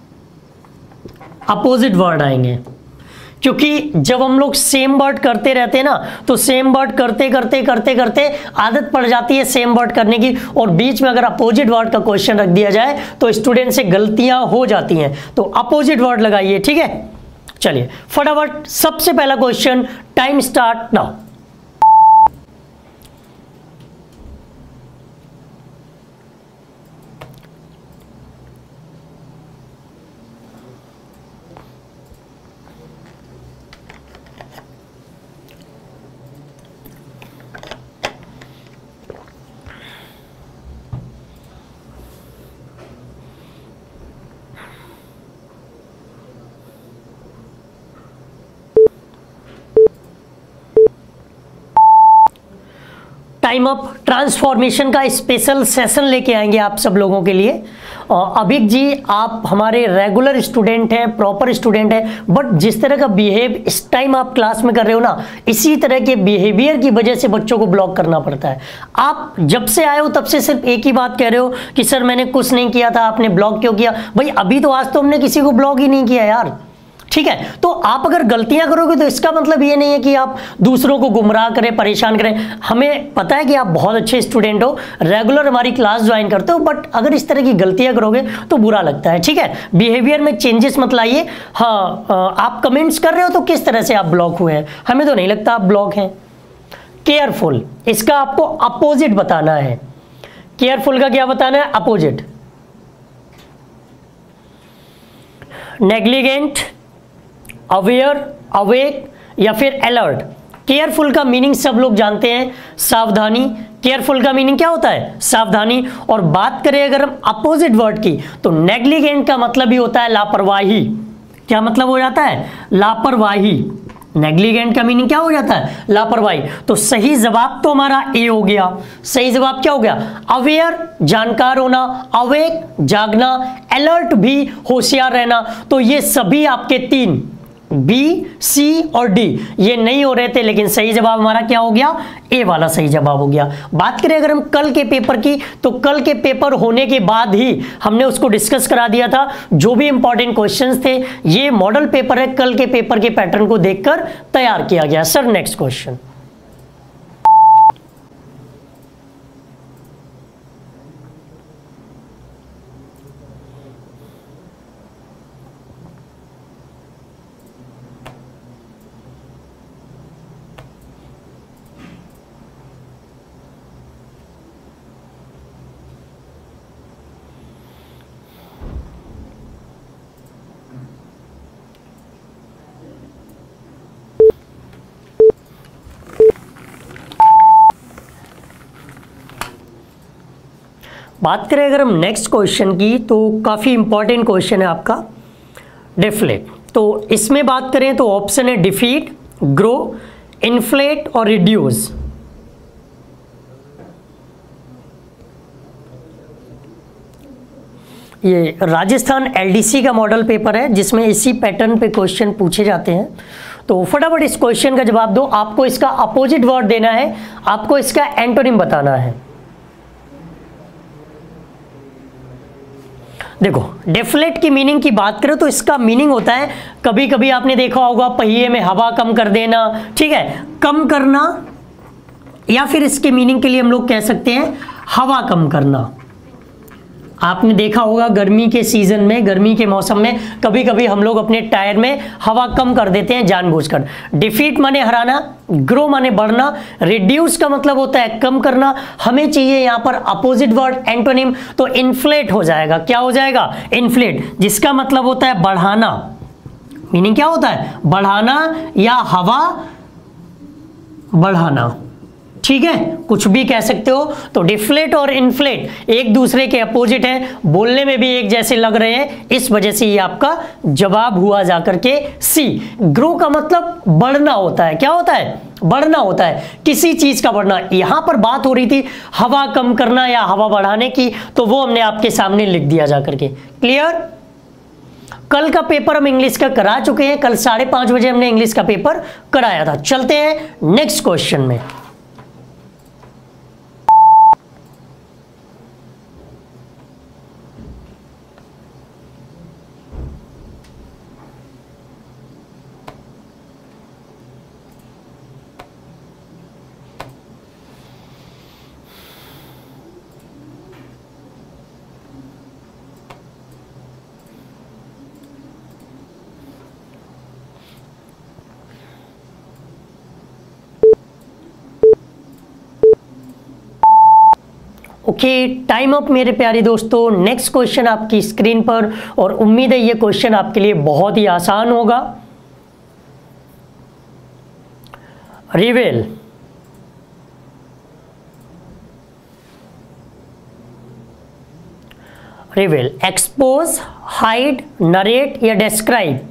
अपोजिट वर्ड आएंगे, क्योंकि जब हम लोग सेम वर्ड करते रहते हैं ना, तो सेम वर्ड करते करते करते करते आदत पड़ जाती है सेम वर्ड करने की, और बीच में अगर अपोजिट वर्ड का क्वेश्चन रख दिया जाए तो स्टूडेंट से गलतियां हो जाती हैं। तो अपोजिट वर्ड लगाइए। ठीक है, चलिए फटाफट सबसे पहला question, time start now. Time up. Transformation का स्पेशल सेशन लेके आएंगे आप सब लोगों के लिए। अभिक जी आप हमारे रेगुलर स्टूडेंट हैं, प्रॉपर स्टूडेंट हैं, बट जिस तरह का बिहेव इस टाइम आप क्लास में कर रहे हो ना, इसी तरह के बिहेवियर की वजह से बच्चों को ब्लॉक करना पड़ता है। आप जब से आए हो तब से सिर्फ एक ही बात कह रहे हो कि सर मैंने कुछ नहीं किया था, आपने ब्लॉक क्यों किया? भाई अभी तो आज तो हमने किसी को ब्लॉक ही नहीं किया यार। ठीक है, तो आप अगर गलतियां करोगे तो इसका मतलब ये नहीं है कि आप दूसरों को गुमराह करें, परेशान करें। हमें पता है कि आप बहुत अच्छे स्टूडेंट हो, रेगुलर हमारी क्लास ज्वाइन करते हो, बट अगर इस तरह की गलतियां करोगे तो बुरा लगता है। ठीक है, बिहेवियर में चेंजेस मत लाइए। हाँ, आप कमेंट्स कर रहे हो तो किस तरह से आप ब्लॉक हुए हैं? हमें तो नहीं लगता आप ब्लॉक हैं। केयरफुल, इसका आपको अपोजिट बताना है। केयरफुल का क्या बताना है? अपोजिट। नेग्लिजेंट, अवेयर, अवेक या फिर अलर्ट। केयरफुल का मीनिंग सब लोग जानते हैं, सावधानी। केयरफुल का मीनिंग क्या होता है? सावधानी। और बात करें अगर हम अपोजिट वर्ड की, तो नेग्लिजेंट का मतलब ही होता है लापरवाही। क्या मतलब हो जाता है? लापरवाही। नेग्लिजेंट का मीनिंग क्या हो जाता है? लापरवाही। तो सही जवाब तो हमारा ए हो गया। सही जवाब क्या हो गया? अवेयर, जानकार होना, अवेक, जागना, अलर्ट भी होशियार रहना। तो ये सभी आपके तीन, बी, सी और डी, ये नहीं हो रहे थे, लेकिन सही जवाब हमारा क्या हो गया? ए वाला सही जवाब हो गया। बात करें अगर हम कल के पेपर की, तो कल के पेपर होने के बाद ही हमने उसको डिस्कस करा दिया था। जो भी इंपॉर्टेंट क्वेश्चंस थे, ये मॉडल पेपर है, कल के पेपर के पैटर्न को देखकर तैयार किया गया। Sir next question. बात करें अगर हम नेक्स्ट क्वेश्चन की, तो काफ़ी इंपॉर्टेंट क्वेश्चन है आपका डिफ्लेट। तो इसमें बात करें तो ऑप्शन है डिफीट, ग्रो, इन्फ्लेट और रिड्यूस। ये राजस्थान एलडीसी का मॉडल पेपर है जिसमें इसी पैटर्न पे क्वेश्चन पूछे जाते हैं। तो फटाफट इस क्वेश्चन का जवाब दो। आपको इसका अपोजिट वर्ड देना है, आपको इसका एंटोनिम बताना है। देखो, डिफ्लेट की मीनिंग की बात करें तो इसका मीनिंग होता है, कभी कभी आपने देखा होगा पहिए में हवा कम कर देना, ठीक है, कम करना, या फिर इसके मीनिंग के लिए हम लोग कह सकते हैं हवा कम करना। आपने देखा होगा गर्मी के सीजन में, गर्मी के मौसम में कभी कभी हम लोग अपने टायर में हवा कम कर देते हैं जानबूझकर। डिफीट माने हराना, ग्रो माने बढ़ना, रिड्यूस का मतलब होता है कम करना। हमें चाहिए यहाँ पर अपोजिट वर्ड एंटोनिम, तो इन्फ्लेट हो जाएगा। क्या हो जाएगा? इन्फ्लेट, जिसका मतलब होता है बढ़ाना। मीनिंग क्या होता है? बढ़ाना या हवा बढ़ाना, ठीक है, कुछ भी कह सकते हो। तो डिफ्लेट और इन्फ्लेट एक दूसरे के अपोजिट हैं, बोलने में भी एक जैसे लग रहे हैं, इस वजह से ये आपका जवाब हुआ जाकर के सी। ग्रो का मतलब बढ़ना होता है। क्या होता है? बढ़ना होता है, किसी चीज का बढ़ना। यहां पर बात हो रही थी हवा कम करना या हवा बढ़ाने की, तो वो हमने आपके सामने लिख दिया जाकर के। क्लियर? कल का पेपर हम इंग्लिश का करा चुके हैं, कल साढ़े पांच बजे हमने इंग्लिश का पेपर कराया था। चलते हैं नेक्स्ट क्वेश्चन में। ओके, टाइम अप मेरे प्यारे दोस्तों। नेक्स्ट क्वेश्चन आपकी स्क्रीन पर, और उम्मीद है ये क्वेश्चन आपके लिए बहुत ही आसान होगा। Reveal, reveal, expose, hide, narrate या डिस्क्राइब।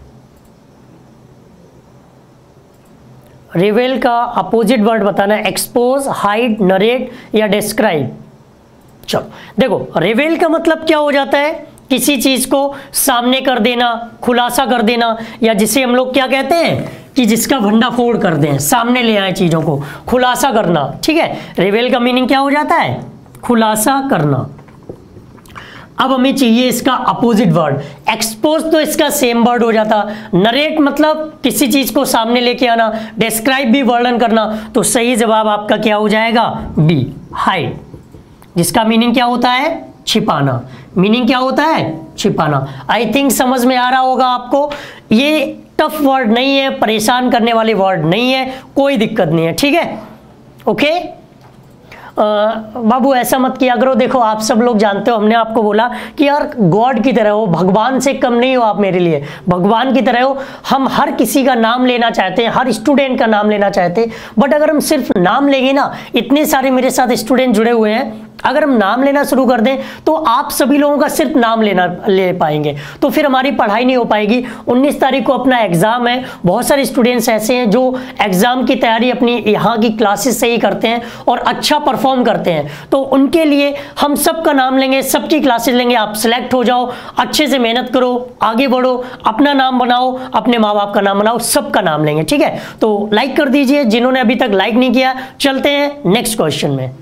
रिवील का अपोजिट वर्ड बताना है, एक्सपोज, हाइड, नरेट या डिस्क्राइब। चलो देखो, रिवील का मतलब क्या हो जाता है? किसी चीज को सामने कर देना, खुलासा कर देना, या जिसे हम लोग क्या कहते हैं कि जिसका भंडाफोड़ कर दें, सामने ले आए चीजों को, खुलासा करना। ठीक है, रिवील का मीनिंग क्या हो जाता है? खुलासा करना। अब हमें चाहिए इसका अपोजिट वर्ड। एक्सपोज तो इसका सेम वर्ड हो जाता। नरेट मतलब किसी चीज को सामने लेके आना, डिस्क्राइब भी वर्णन करना। तो सही जवाब आपका क्या हो जाएगा? बी, हाइड, जिसका मीनिंग क्या होता है? छिपाना। मीनिंग क्या होता है? छिपाना। आई थिंक समझ में आ रहा होगा आपको। ये टफ वर्ड नहीं है, परेशान करने वाले वर्ड नहीं है, कोई दिक्कत नहीं है। ठीक है, ओके। बाबू ऐसा मत किया करो। देखो, आप सब लोग जानते हो, हमने आपको बोला कि यार गॉड की तरह हो, भगवान से कम नहीं हो आप मेरे लिए, भगवान की तरह हो। हम हर किसी का नाम लेना चाहते हैं, हर स्टूडेंट का नाम लेना चाहते हैं, बट अगर हम सिर्फ नाम लेंगे ना, इतने सारे मेरे साथ स्टूडेंट जुड़े हुए हैं, अगर हम नाम लेना शुरू कर दें तो आप सभी लोगों का सिर्फ नाम लेना ले पाएंगे, तो फिर हमारी पढ़ाई नहीं हो पाएगी। उन्नीस तारीख को अपना एग्जाम है। बहुत सारे स्टूडेंट्स ऐसे हैं जो एग्जाम की तैयारी अपनी यहाँ की क्लासेस से ही करते हैं और अच्छा परफॉर्म करते हैं, तो उनके लिए हम सबका नाम लेंगे, सबकी क्लासेस लेंगे। आप सिलेक्ट हो जाओ, अच्छे से मेहनत करो, आगे बढ़ो, अपना नाम बनाओ, अपने माँ बाप का नाम बनाओ, सबका नाम लेंगे। ठीक है, तो लाइक कर दीजिए जिन्होंने अभी तक लाइक नहीं किया। चलते हैं नेक्स्ट क्वेश्चन में।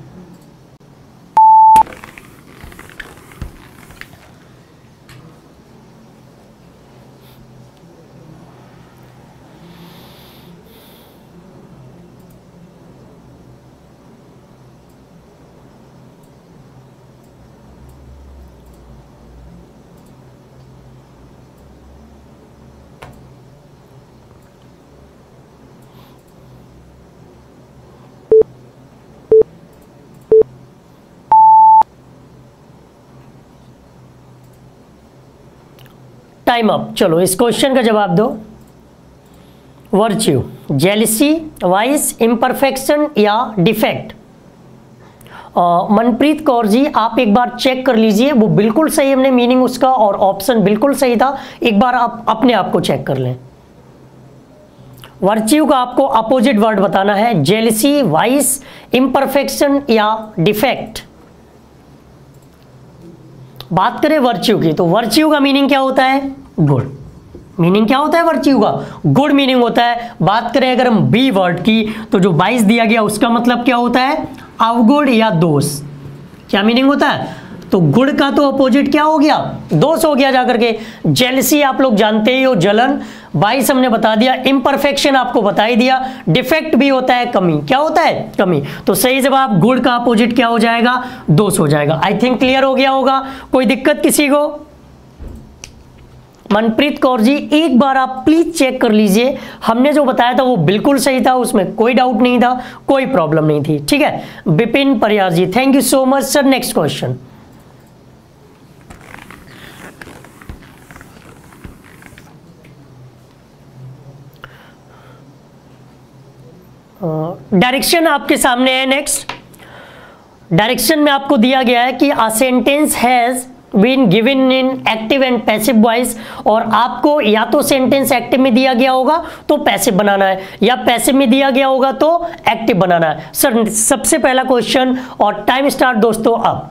Time up. चलो इस क्वेश्चन का जवाब दो। वर्च्यू, जेलिसी, वाइस, इम्परफेक्शन या डिफेक्ट। मनप्रीत कौर जी, आप एक बार चेक कर लीजिए, वो बिल्कुल सही हमने मीनिंग उसका और ऑप्शन बिल्कुल सही था, एक बार आप अपने आप को चेक कर लें। वर्च्यू का आपको अपोजिट वर्ड बताना है, जेलसी, वाइस, इम्परफेक्शन या डिफेक्ट। बात करें वर्च्यू की, तो वर्च्यू का मीनिंग क्या होता है? गुड। मीनिंग क्या होता है वर्च्यू का? गुड मीनिंग होता है। बात करें अगर हम बी वर्ड की, तो जो बाईस दिया गया उसका मतलब क्या होता है? अवगुण या दोष। क्या मीनिंग होता है? तो गुड का तो अपोजिट क्या हो गया? दोष हो गया जाकर के। जेलसी आप लोग जानते ही हो, जलन। बाईस हमने बता दिया। इम्परफेक्शन आपको बता ही दिया। डिफेक्ट भी होता है कमी। क्या होता है? कमी। तो सही जवाब गुड का अपोजिट क्या हो जाएगा? दोष हो जाएगा। आई थिंक क्लियर हो गया होगा। कोई दिक्कत किसी को? मनप्रीत कौर जी, एक बार आप प्लीज चेक कर लीजिए, हमने जो बताया था वो बिल्कुल सही था, उसमें कोई डाउट नहीं था, कोई प्रॉब्लम नहीं थी। ठीक है। Vipin Pariyar ji, thank you so much sir. Next question. Direction uh, आपके सामने है। नेक्स्ट डायरेक्शन में आपको दिया गया है कि a sentence has been given in active and passive voice, और आपको या तो सेंटेंस एक्टिव में दिया गया होगा तो पैसिव बनाना है, या पैसिव में दिया गया होगा तो एक्टिव बनाना है। सर सबसे पहला क्वेश्चन, और टाइम स्टार्ट दोस्तों अब।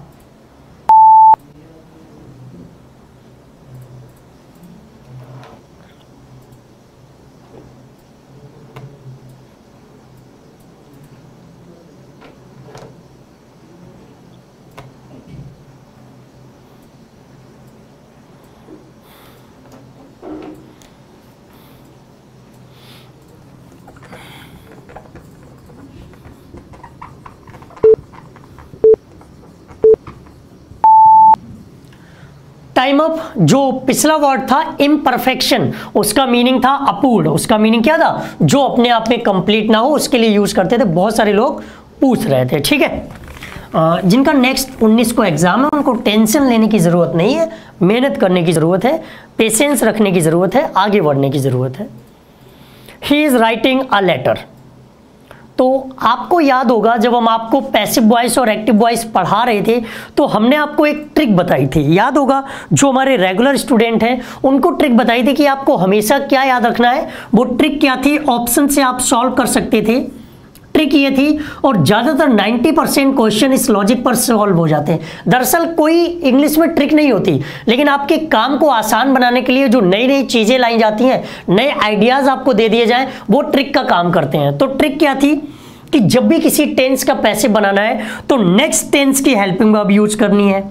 Time up. जो पिछला वर्ड था इम्परफेक्शन, उसका मीनिंग था अपूर्ण। उसका मीनिंग क्या था? जो अपने आप में कंप्लीट ना हो, उसके लिए यूज करते थे। बहुत सारे लोग पूछ रहे थे। ठीक है। जिनका नेक्स्ट उन्नीस को एग्जाम है, उनको टेंशन लेने की जरूरत नहीं है, मेहनत करने की जरूरत है, पेशेंस रखने की जरूरत है, आगे बढ़ने की जरूरत है। He is writing a letter. तो आपको याद होगा जब हम आपको पैसिव वॉइस और एक्टिव वॉइस पढ़ा रहे थे, तो हमने आपको एक ट्रिक बताई थी। याद होगा, जो हमारे रेगुलर स्टूडेंट हैं उनको ट्रिक बताई थी कि आपको हमेशा क्या याद रखना है। वो ट्रिक क्या थी? ऑप्शन से आप सॉल्व कर सकते थे। ट्रिक ये थी, और ज़्यादातर नब्बे परसेंट क्वेश्चन इस लॉजिक पर सॉल्व हो जाते हैं। दरअसल कोई इंग्लिश में ट्रिक नहीं होती, लेकिन आपके काम को आसान बनाने के लिए जो नई नई चीज़ें लाई जाती हैं, नए आइडियाज़ आपको दे दिए जाएं, वो ट्रिक का काम करते हैं। तो ट्रिक क्या थी कि जब भी किसी टेंस का पैसिव बनाना है तो नेक्स्ट टेंस की हेल्पिंग वर्ब यूज करनी है।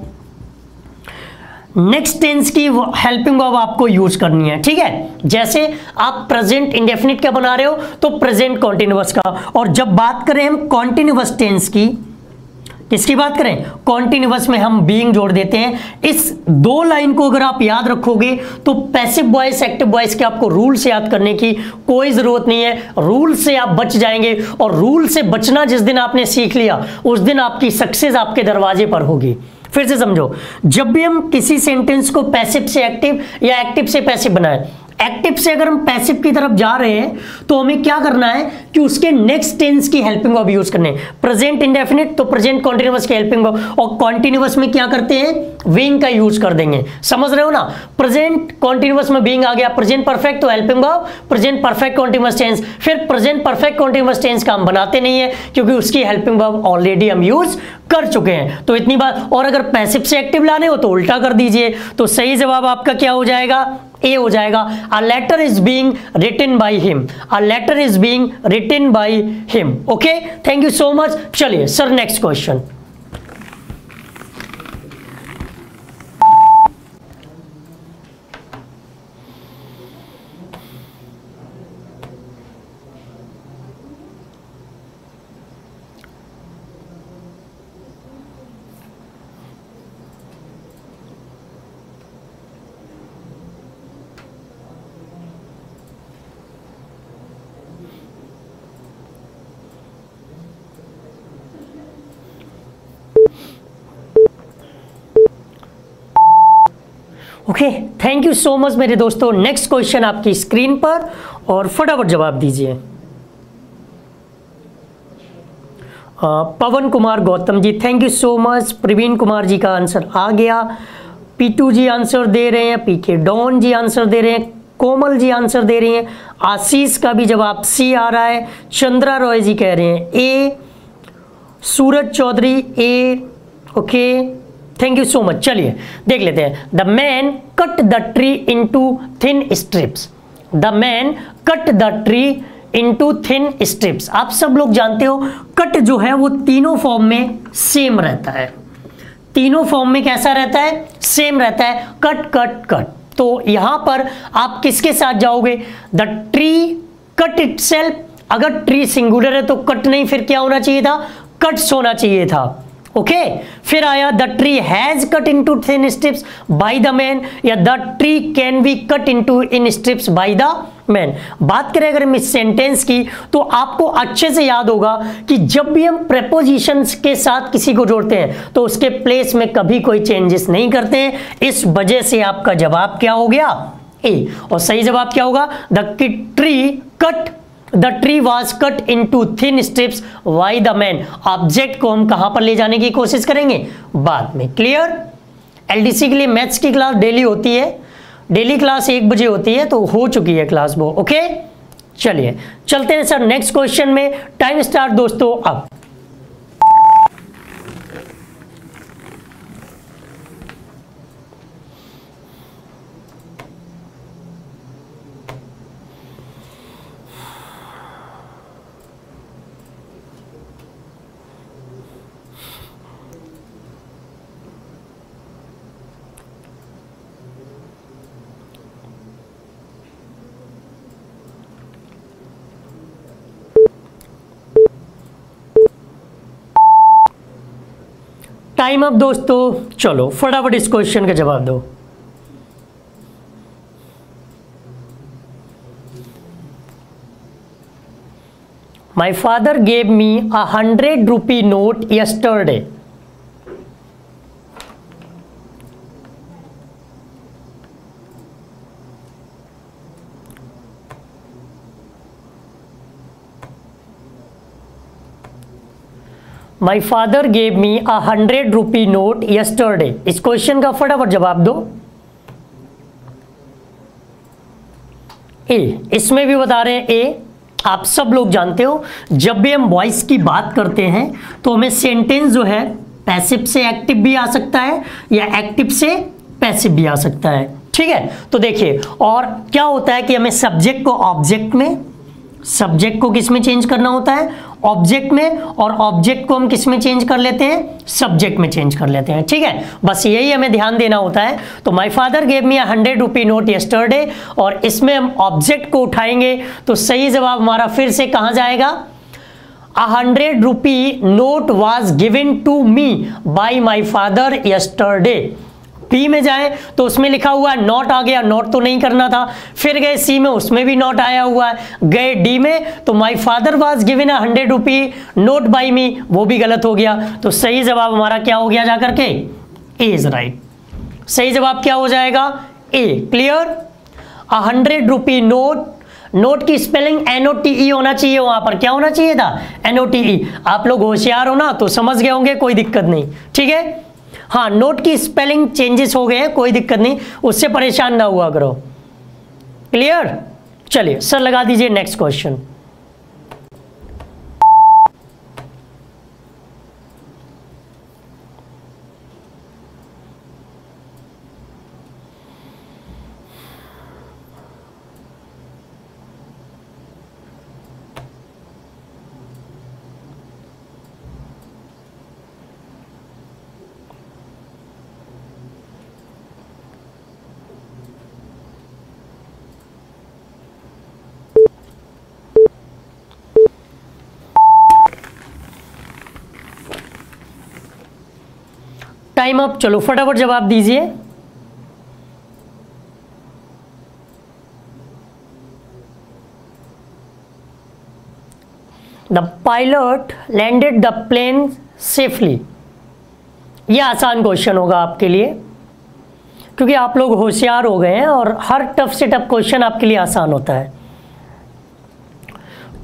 नेक्स्ट टेंस की हेल्पिंग वर्ब आपको यूज करनी है। ठीक है। जैसे आप प्रेजेंट इंडेफिनिट का बना रहे हो तो प्रेजेंट कॉन्टिन्यूअस का, और जब बात करें हम कॉन्टिन्यूअस टेंस की, किसकी बात करें? कॉन्टिन्यूअस में हम बीइंग जोड़ देते हैं। इस दो लाइन को अगर आप याद रखोगे तो पैसिव वॉइस एक्टिव वॉइस के आपको रूल से याद करने की कोई जरूरत नहीं है। रूल से आप बच जाएंगे, और रूल से बचना जिस दिन आपने सीख लिया, उस दिन आपकी सक्सेस आपके दरवाजे पर होगी। फिर से समझो, जब भी हम किसी सेंटेंस को पैसिव से एक्टिव या एक्टिव से पैसिव बनाएं, एक्टिव से अगर हम पैसिव की तरफ जा रहे हैं तो हमें क्या करना है कि उसके नेक्स्ट टेंस की हेल्पिंग वर्ब यूज करने। प्रेजेंट इंडेफिनिट तो प्रेजेंट कॉन्टिन्यूअस की हेल्पिंग वर्ब, और कॉन्टिन्यूअस में क्या करते हैं? बीइंग का यूज कर देंगे। समझ रहे हो ना? प्रेजेंट कॉन्टिन्यूअस में बीइंग आ गया, प्रेजेंट परफेक्ट तो helping verb present perfect continuous tense. फिर प्रेजेंट परफेक्ट कॉन्टिन्यूअस टेंस का हम बनाते नहीं है, क्योंकि उसकी हेल्पिंग वर्ब ऑलरेडी हम यूज कर चुके हैं। तो इतनी बात। और अगर पैसिव से एक्टिव लाने हो तो उल्टा कर दीजिए। तो सही जवाब आपका क्या हो जाएगा? ए हो जाएगा। A letter is being written by him. A letter is being written by him. Okay, thank you so much. चलिए sir next question. Okay, thank you so much मेरे दोस्तों। नेक्स्ट क्वेश्चन आपकी स्क्रीन पर, और फटाफट जवाब दीजिए। Pawan Kumar Gautam ji, thank you so much. Praveen Kumar ji का आंसर आ गया। पीटू जी आंसर दे रहे हैं, पीके डॉन जी आंसर दे रहे हैं, कोमल जी आंसर दे रही हैं, आशीष का भी जवाब सी आ रहा है, चंद्रा रॉय जी कह रहे हैं A, Suraj Chaudhary A, okay, thank you so much. चलिए देख लेते हैं। The man cut the tree into thin strips. The man cut the tree into thin strips. आप सब लोग जानते हो कट जो है वो तीनों फॉर्म में सेम रहता है। तीनों फॉर्म में कैसा रहता है? सेम रहता है, कट कट कट। तो यहां पर आप किसके साथ जाओगे? The tree cut itself. अगर ट्री सिंगुलर है तो कट नहीं, फिर क्या होना चाहिए था? कट्स होना चाहिए था। Okay okay? फिर आया the tree has cut into thin strips by the man, या the tree can be cut into in strips by the man. बात करें अगर हम इस सेंटेंस की तो आपको अच्छे से याद होगा कि जब भी हम प्रेपोजिशंस के साथ किसी को जोड़ते हैं तो उसके प्लेस में कभी कोई चेंजेस नहीं करते हैं। इस वजह से आपका जवाब क्या हो गया? ए। और सही जवाब क्या होगा? The tree cut the tree was cut into thin strips by the man. Object को हम कहां पर ले जाने की कोशिश करेंगे? बाद में। क्लियर? एलडीसी के लिए मैथ्स की क्लास डेली होती है, डेली क्लास एक बजे होती है, तो हो चुकी है क्लास वो। ओके चलिए चलते हैं सर नेक्स्ट क्वेश्चन में। टाइम स्टार्ट दोस्तों अब। टाइम अप दोस्तों, चलो फटाफट इस क्वेश्चन का जवाब दो। My father gave me a hundred rupee note yesterday. My father gave me a hundred rupee note yesterday. इस क्वेश्चन का फटाफट जवाब दो। ए, इसमें भी बता रहे हैं ए। आप सब लोग जानते हो जब भी हम वॉइस की बात करते हैं तो हमें सेंटेंस जो है पैसिव से एक्टिव भी आ सकता है या एक्टिव से पैसिव भी आ सकता है। ठीक है, तो देखिए और क्या होता है कि हमें सब्जेक्ट को ऑब्जेक्ट में, सब्जेक्ट को किस में चेंज करना होता है? ऑब्जेक्ट में, और ऑब्जेक्ट को हम किस में चेंज कर लेते हैं? सब्जेक्ट में चेंज कर लेते हैं। ठीक है, बस यही हमें ध्यान देना होता है। तो my father gave me a hundred rupee note yesterday, और इसमें हम ऑब्जेक्ट को उठाएंगे तो सही जवाब हमारा फिर से कहां जाएगा? A hundred rupee note was given to me by my father yesterday. P में जाए तो उसमें लिखा हुआ है नॉट आ गया, नॉट तो नहीं करना था। फिर गए सी में, उसमें भी नॉट आया हुआ है। गए डी में तो my father was given a hundred rupee note by me, वो भी गलत हो गया। तो सही जवाब हमारा क्या हो गया जाकर के? A is right. सही जवाब क्या हो जाएगा? A. Clear? A hundred rupee note, note की spelling N O T E होना चाहिए, वहां पर क्या होना चाहिए था? N O T E. आप लोग होशियार हो ना तो समझ गए होंगे, कोई दिक्कत नहीं। ठीक है, हाँ नोट की स्पेलिंग चेंजेस हो गए हैं, कोई दिक्कत नहीं, उससे परेशान ना हुआ करो। क्लियर? चलिए सर लगा दीजिए नेक्स्ट क्वेश्चन। टाइम अप, चलो फटाफट जवाब दीजिए। The pilot landed the plane safely. यह आसान क्वेश्चन होगा आपके लिए क्योंकि आप लोग होशियार हो गए हैं और हर टफ से टफ क्वेश्चन आपके लिए आसान होता है।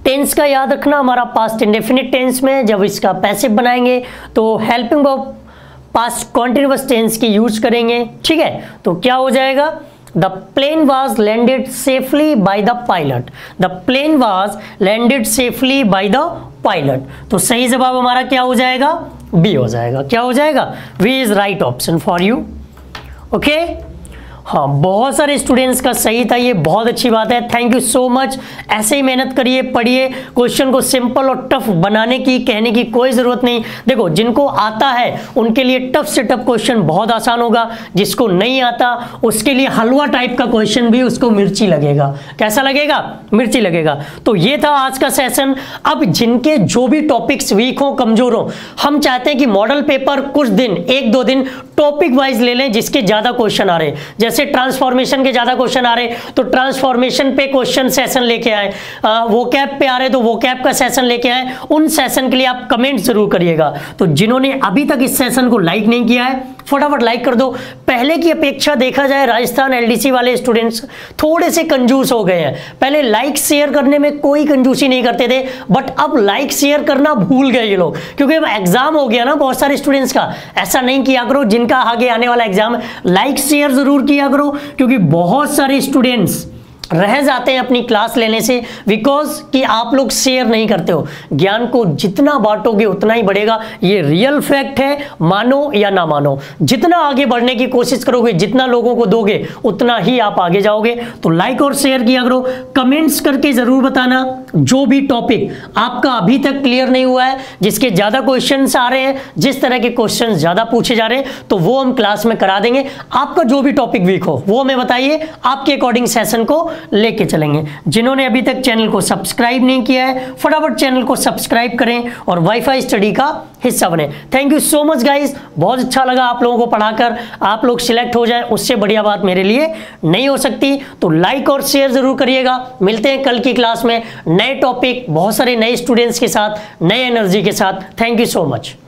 टेंस का याद रखना, हमारा पास्ट इंडेफिनिट टेंस में जब इसका पैसिव बनाएंगे तो helping verb past continuous tense की यूज करेंगे, ठीक है। तो क्या हो जाएगा, the plane was landed safely by the pilot, the plane was landed safely by the pilot. तो सही जवाब हमारा क्या हो जाएगा, बी हो जाएगा। क्या हो जाएगा, B is right option for you. Okay, हाँ, बहुत सारे स्टूडेंट्स का सही था, ये बहुत अच्छी बात है। Thank you so much. ऐसे ही मेहनत करिए, पढ़िए, क्वेश्चन को सिंपल और टफ बनाने की कहने की कोई ज़रूरत नहीं। देखो, जिनको आता है उनके लिए टफ से टफ क्वेश्चन बहुत आसान होगा, जिसको नहीं आता उसके लिए हलवा टाइप का क्वेश्चन भी उसको मिर्ची लगेगा। कैसा लगेगा, मिर्ची लगेगा। तो ये था आज का सेशन। अब जिनके जो भी टॉपिक्स वीक हो, कमजोर हो, हम चाहते हैं कि मॉडल पेपर कुछ दिन, एक दो दिन टॉपिक वाइज ले लें जिसके ज़्यादा क्वेश्चन आ रहे। जैसे ट्रांसफॉर्मेशन के ज्यादा क्वेश्चन आ रहे तो ट्रांसफॉर्मेशन पे क्वेश्चन सेशन लेके आए, वोकैब पे आ रहे तो वोकैब का सेशन लेके आए। उन सेशन के लिए आप कमेंट जरूर करिएगा। तो जिन्होंने अभी तक इस सेशन को लाइक नहीं किया है, फटाफट लाइक कर दो। पहले की अपेक्षा देखा जाए राजस्थान एलडीसी वाले स्टूडेंट्स थोड़े से कंजूस हो गए हैं। पहले लाइक शेयर करने में कोई कंजूसी नहीं करते थे, बट अब लाइक शेयर करना भूल गए ये लोग, क्योंकि अब एग्जाम हो गया ना बहुत सारे स्टूडेंट्स का। ऐसा नहीं किया करो, जिनका आगे आने वाला एग्जाम, लाइक शेयर जरूर किया करो, क्योंकि बहुत सारे स्टूडेंट्स रह जाते हैं अपनी क्लास लेने से, बिकॉज कि आप लोग शेयर नहीं करते हो। ज्ञान को जितना बांटोगे उतना ही बढ़ेगा, ये रियल फैक्ट है, मानो या ना मानो। जितना आगे बढ़ने की कोशिश करोगे, जितना लोगों को दोगे, उतना ही आप आगे जाओगे। तो लाइक और शेयर किया करो, कमेंट्स करके जरूर बताना जो भी टॉपिक आपका अभी तक क्लियर नहीं हुआ है, जिसके ज्यादा क्वेश्चंस आ रहे हैं, जिस तरह के क्वेश्चंस ज्यादा पूछे जा रहे हैं, तो वो हम क्लास में करा देंगे। आपका जो भी टॉपिक वीक हो वो हमें बताइए, आपके अकॉर्डिंग सेशन को लेके चलेंगे। जिन्होंने अभी तक चैनल को सब्सक्राइब नहीं किया है, फटाफट चैनल को सब्सक्राइब करें और वाईफाई स्टडी का हिस्सा बने। Thank you so much guys, बहुत अच्छा लगा आप लोगों को पढ़ाकर। आप लोग सिलेक्ट हो जाए, उससे बढ़िया बात मेरे लिए नहीं हो सकती। तो लाइक और शेयर जरूर करिएगा। मिलते हैं कल की क्लास में नए टॉपिक, बहुत सारे नए स्टूडेंट्स के साथ, नए एनर्जी के साथ। Thank you so much.